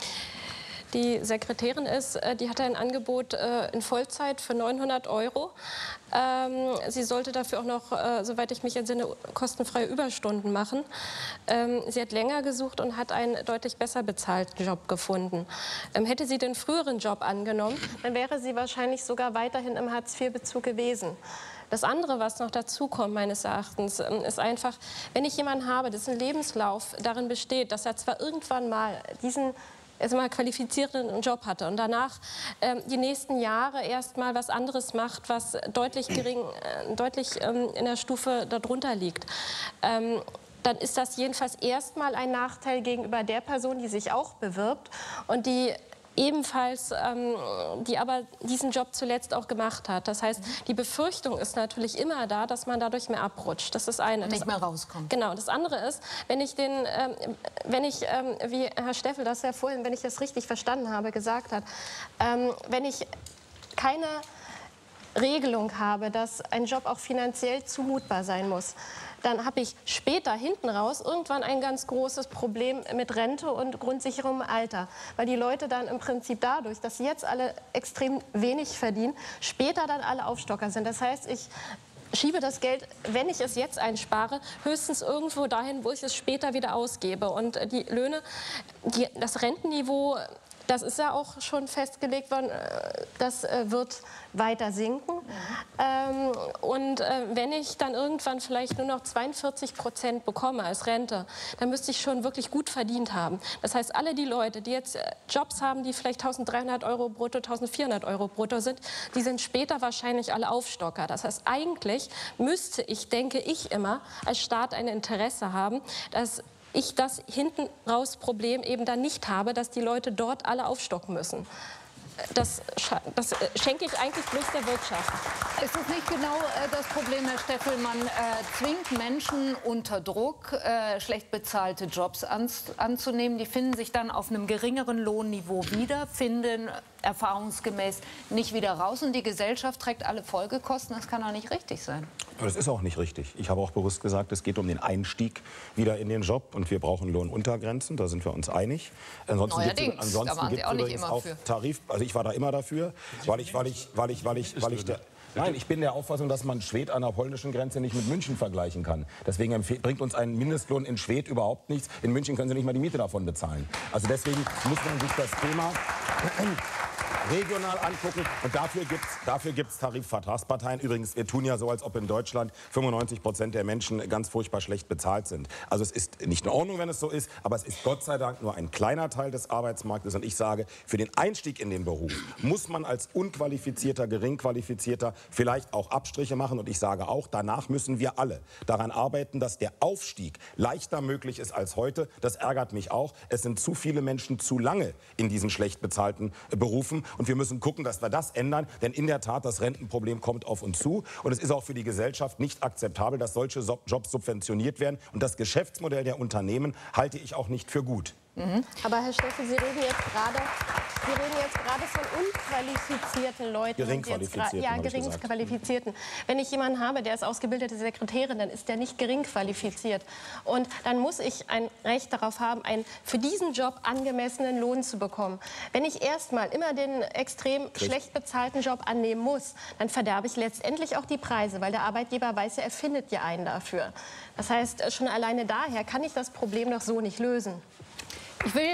die Sekretärin ist, äh, die hatte ein Angebot äh, in Vollzeit für neunhundert Euro. Ähm, sie sollte dafür auch noch, äh, soweit ich mich entsinne, kostenfreie Überstunden machen. Ähm, sie hat länger gesucht und hat einen deutlich besser bezahlten Job gefunden. Ähm, hätte sie den früheren Job angenommen, dann wäre sie wahrscheinlich sogar weiterhin im Hartz vier Bezug gewesen. Das andere, was noch dazu kommt, meines Erachtens, ist einfach, wenn ich jemanden habe, dessen Lebenslauf darin besteht, dass er zwar irgendwann mal diesen erstmal qualifizierten Job hatte und danach ähm, die nächsten Jahre erst mal was anderes macht, was deutlich gering, äh, deutlich ähm, in der Stufe darunter liegt. Ähm, dann ist das jedenfalls erstmal ein Nachteil gegenüber der Person, die sich auch bewirbt und die ebenfalls, ähm, die aber diesen Job zuletzt auch gemacht hat. Das heißt, die Befürchtung ist natürlich immer da, dass man dadurch mehr abrutscht. Das ist eine. Nicht mehr rauskommt. Genau. Das andere ist, wenn ich den, ähm, wenn ich, ähm, wie Herr Steffel das ja vorhin, wenn ich das richtig verstanden habe, gesagt hat, ähm, wenn ich keine Regelung habe, dass ein Job auch finanziell zumutbar sein muss, dann habe ich später hinten raus irgendwann ein ganz großes Problem mit Rente und grundsicherem Alter. Weil die Leute dann im Prinzip dadurch, dass sie jetzt alle extrem wenig verdienen, später dann alle Aufstocker sind. Das heißt, ich schiebe das Geld, wenn ich es jetzt einspare, höchstens irgendwo dahin, wo ich es später wieder ausgebe. Und die Löhne, die, das Rentenniveau, das ist ja auch schon festgelegt worden, das wird weiter sinken. Mhm. Ähm, und äh, wenn ich dann irgendwann vielleicht nur noch zweiundvierzig Prozent bekomme als Rente, dann müsste ich schon wirklich gut verdient haben. Das heißt, alle die Leute, die jetzt Jobs haben, die vielleicht eintausenddreihundert Euro brutto, eintausendvierhundert Euro brutto sind, die sind später wahrscheinlich alle Aufstocker. Das heißt, eigentlich müsste ich, denke ich immer, als Staat ein Interesse haben, dass ich das hinten raus Problem eben dann nicht habe, dass die Leute dort alle aufstocken müssen. Das, das schenke ich eigentlich bloß der Wirtschaft. Ist es nicht genau äh, das Problem, Herr Steffel, man äh, zwingt Menschen unter Druck, äh, schlecht bezahlte Jobs an, anzunehmen. Die finden sich dann auf einem geringeren Lohnniveau wieder, finden erfahrungsgemäß nicht wieder raus und die Gesellschaft trägt alle Folgekosten. Das kann doch nicht richtig sein. Aber das ist auch nicht richtig. Ich habe auch bewusst gesagt, es geht um den Einstieg wieder in den Job und wir brauchen Lohnuntergrenzen, da sind wir uns einig. Ansonsten Neuerdings, gibt es, ansonsten da waren Sie auch nicht immer auch für. Tarif, also ich war da immer dafür, weil ich, weil ich, weil ich, weil ich, weil ich der, Nein, ich bin der Auffassung, dass man Schwedt an der polnischen Grenze nicht mit München vergleichen kann. Deswegen bringt uns ein Mindestlohn in Schwedt überhaupt nichts. In München können Sie nicht mal die Miete davon bezahlen. Also deswegen muss man sich das Thema regional angucken. Und dafür gibt es dafür gibt's Tarifvertragsparteien. Übrigens, wir tun ja so, als ob in Deutschland fünfundneunzig Prozent der Menschen ganz furchtbar schlecht bezahlt sind. Also es ist nicht in Ordnung, wenn es so ist, aber es ist Gott sei Dank nur ein kleiner Teil des Arbeitsmarktes. Und ich sage, für den Einstieg in den Beruf muss man als unqualifizierter, geringqualifizierter vielleicht auch Abstriche machen. Und ich sage auch, danach müssen wir alle daran arbeiten, dass der Aufstieg leichter möglich ist als heute. Das ärgert mich auch. Es sind zu viele Menschen zu lange in diesen schlecht bezahlten Berufen. Und wir müssen gucken, dass wir das ändern. Denn in der Tat, das Rentenproblem kommt auf uns zu. Und es ist auch für die Gesellschaft nicht akzeptabel, dass solche Jobs subventioniert werden. Und das Geschäftsmodell der Unternehmen halte ich auch nicht für gut. Mhm. Aber Herr Steffel, Sie reden jetzt gerade, Sie reden jetzt gerade von unqualifizierten Leuten. Geringqualifizierten, Ja, geringqualifizierten. Wenn ich jemanden habe, der ist ausgebildete Sekretärin, dann ist der nicht geringqualifiziert. Und dann muss ich ein Recht darauf haben, einen für diesen Job angemessenen Lohn zu bekommen. Wenn ich erstmal immer den extrem Richtig. schlecht bezahlten Job annehmen muss, dann verderbe ich letztendlich auch die Preise, weil der Arbeitgeber weiß, er findet ja einen dafür. Das heißt, schon alleine daher kann ich das Problem doch so nicht lösen. Ich will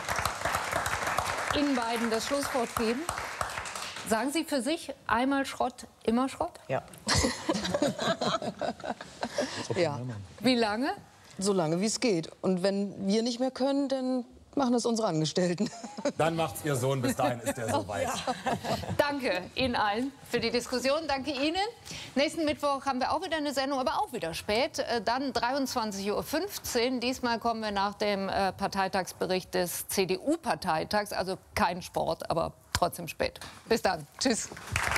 Ihnen beiden das Schlusswort geben. Sagen Sie für sich, einmal Schrott, immer Schrott? Ja. Ja. Wie lange? So lange, wie es geht. Und wenn wir nicht mehr können, dann machen es unsere Angestellten. Dann macht's Ihr Sohn, bis dahin ist er soweit. Ja. Danke Ihnen allen für die Diskussion. Danke Ihnen. Nächsten Mittwoch haben wir auch wieder eine Sendung, aber auch wieder spät. Dann dreiundzwanzig Uhr fünfzehn. Diesmal kommen wir nach dem Parteitagsbericht des C D U-Parteitags. Also kein Sport, aber trotzdem spät. Bis dann. Tschüss.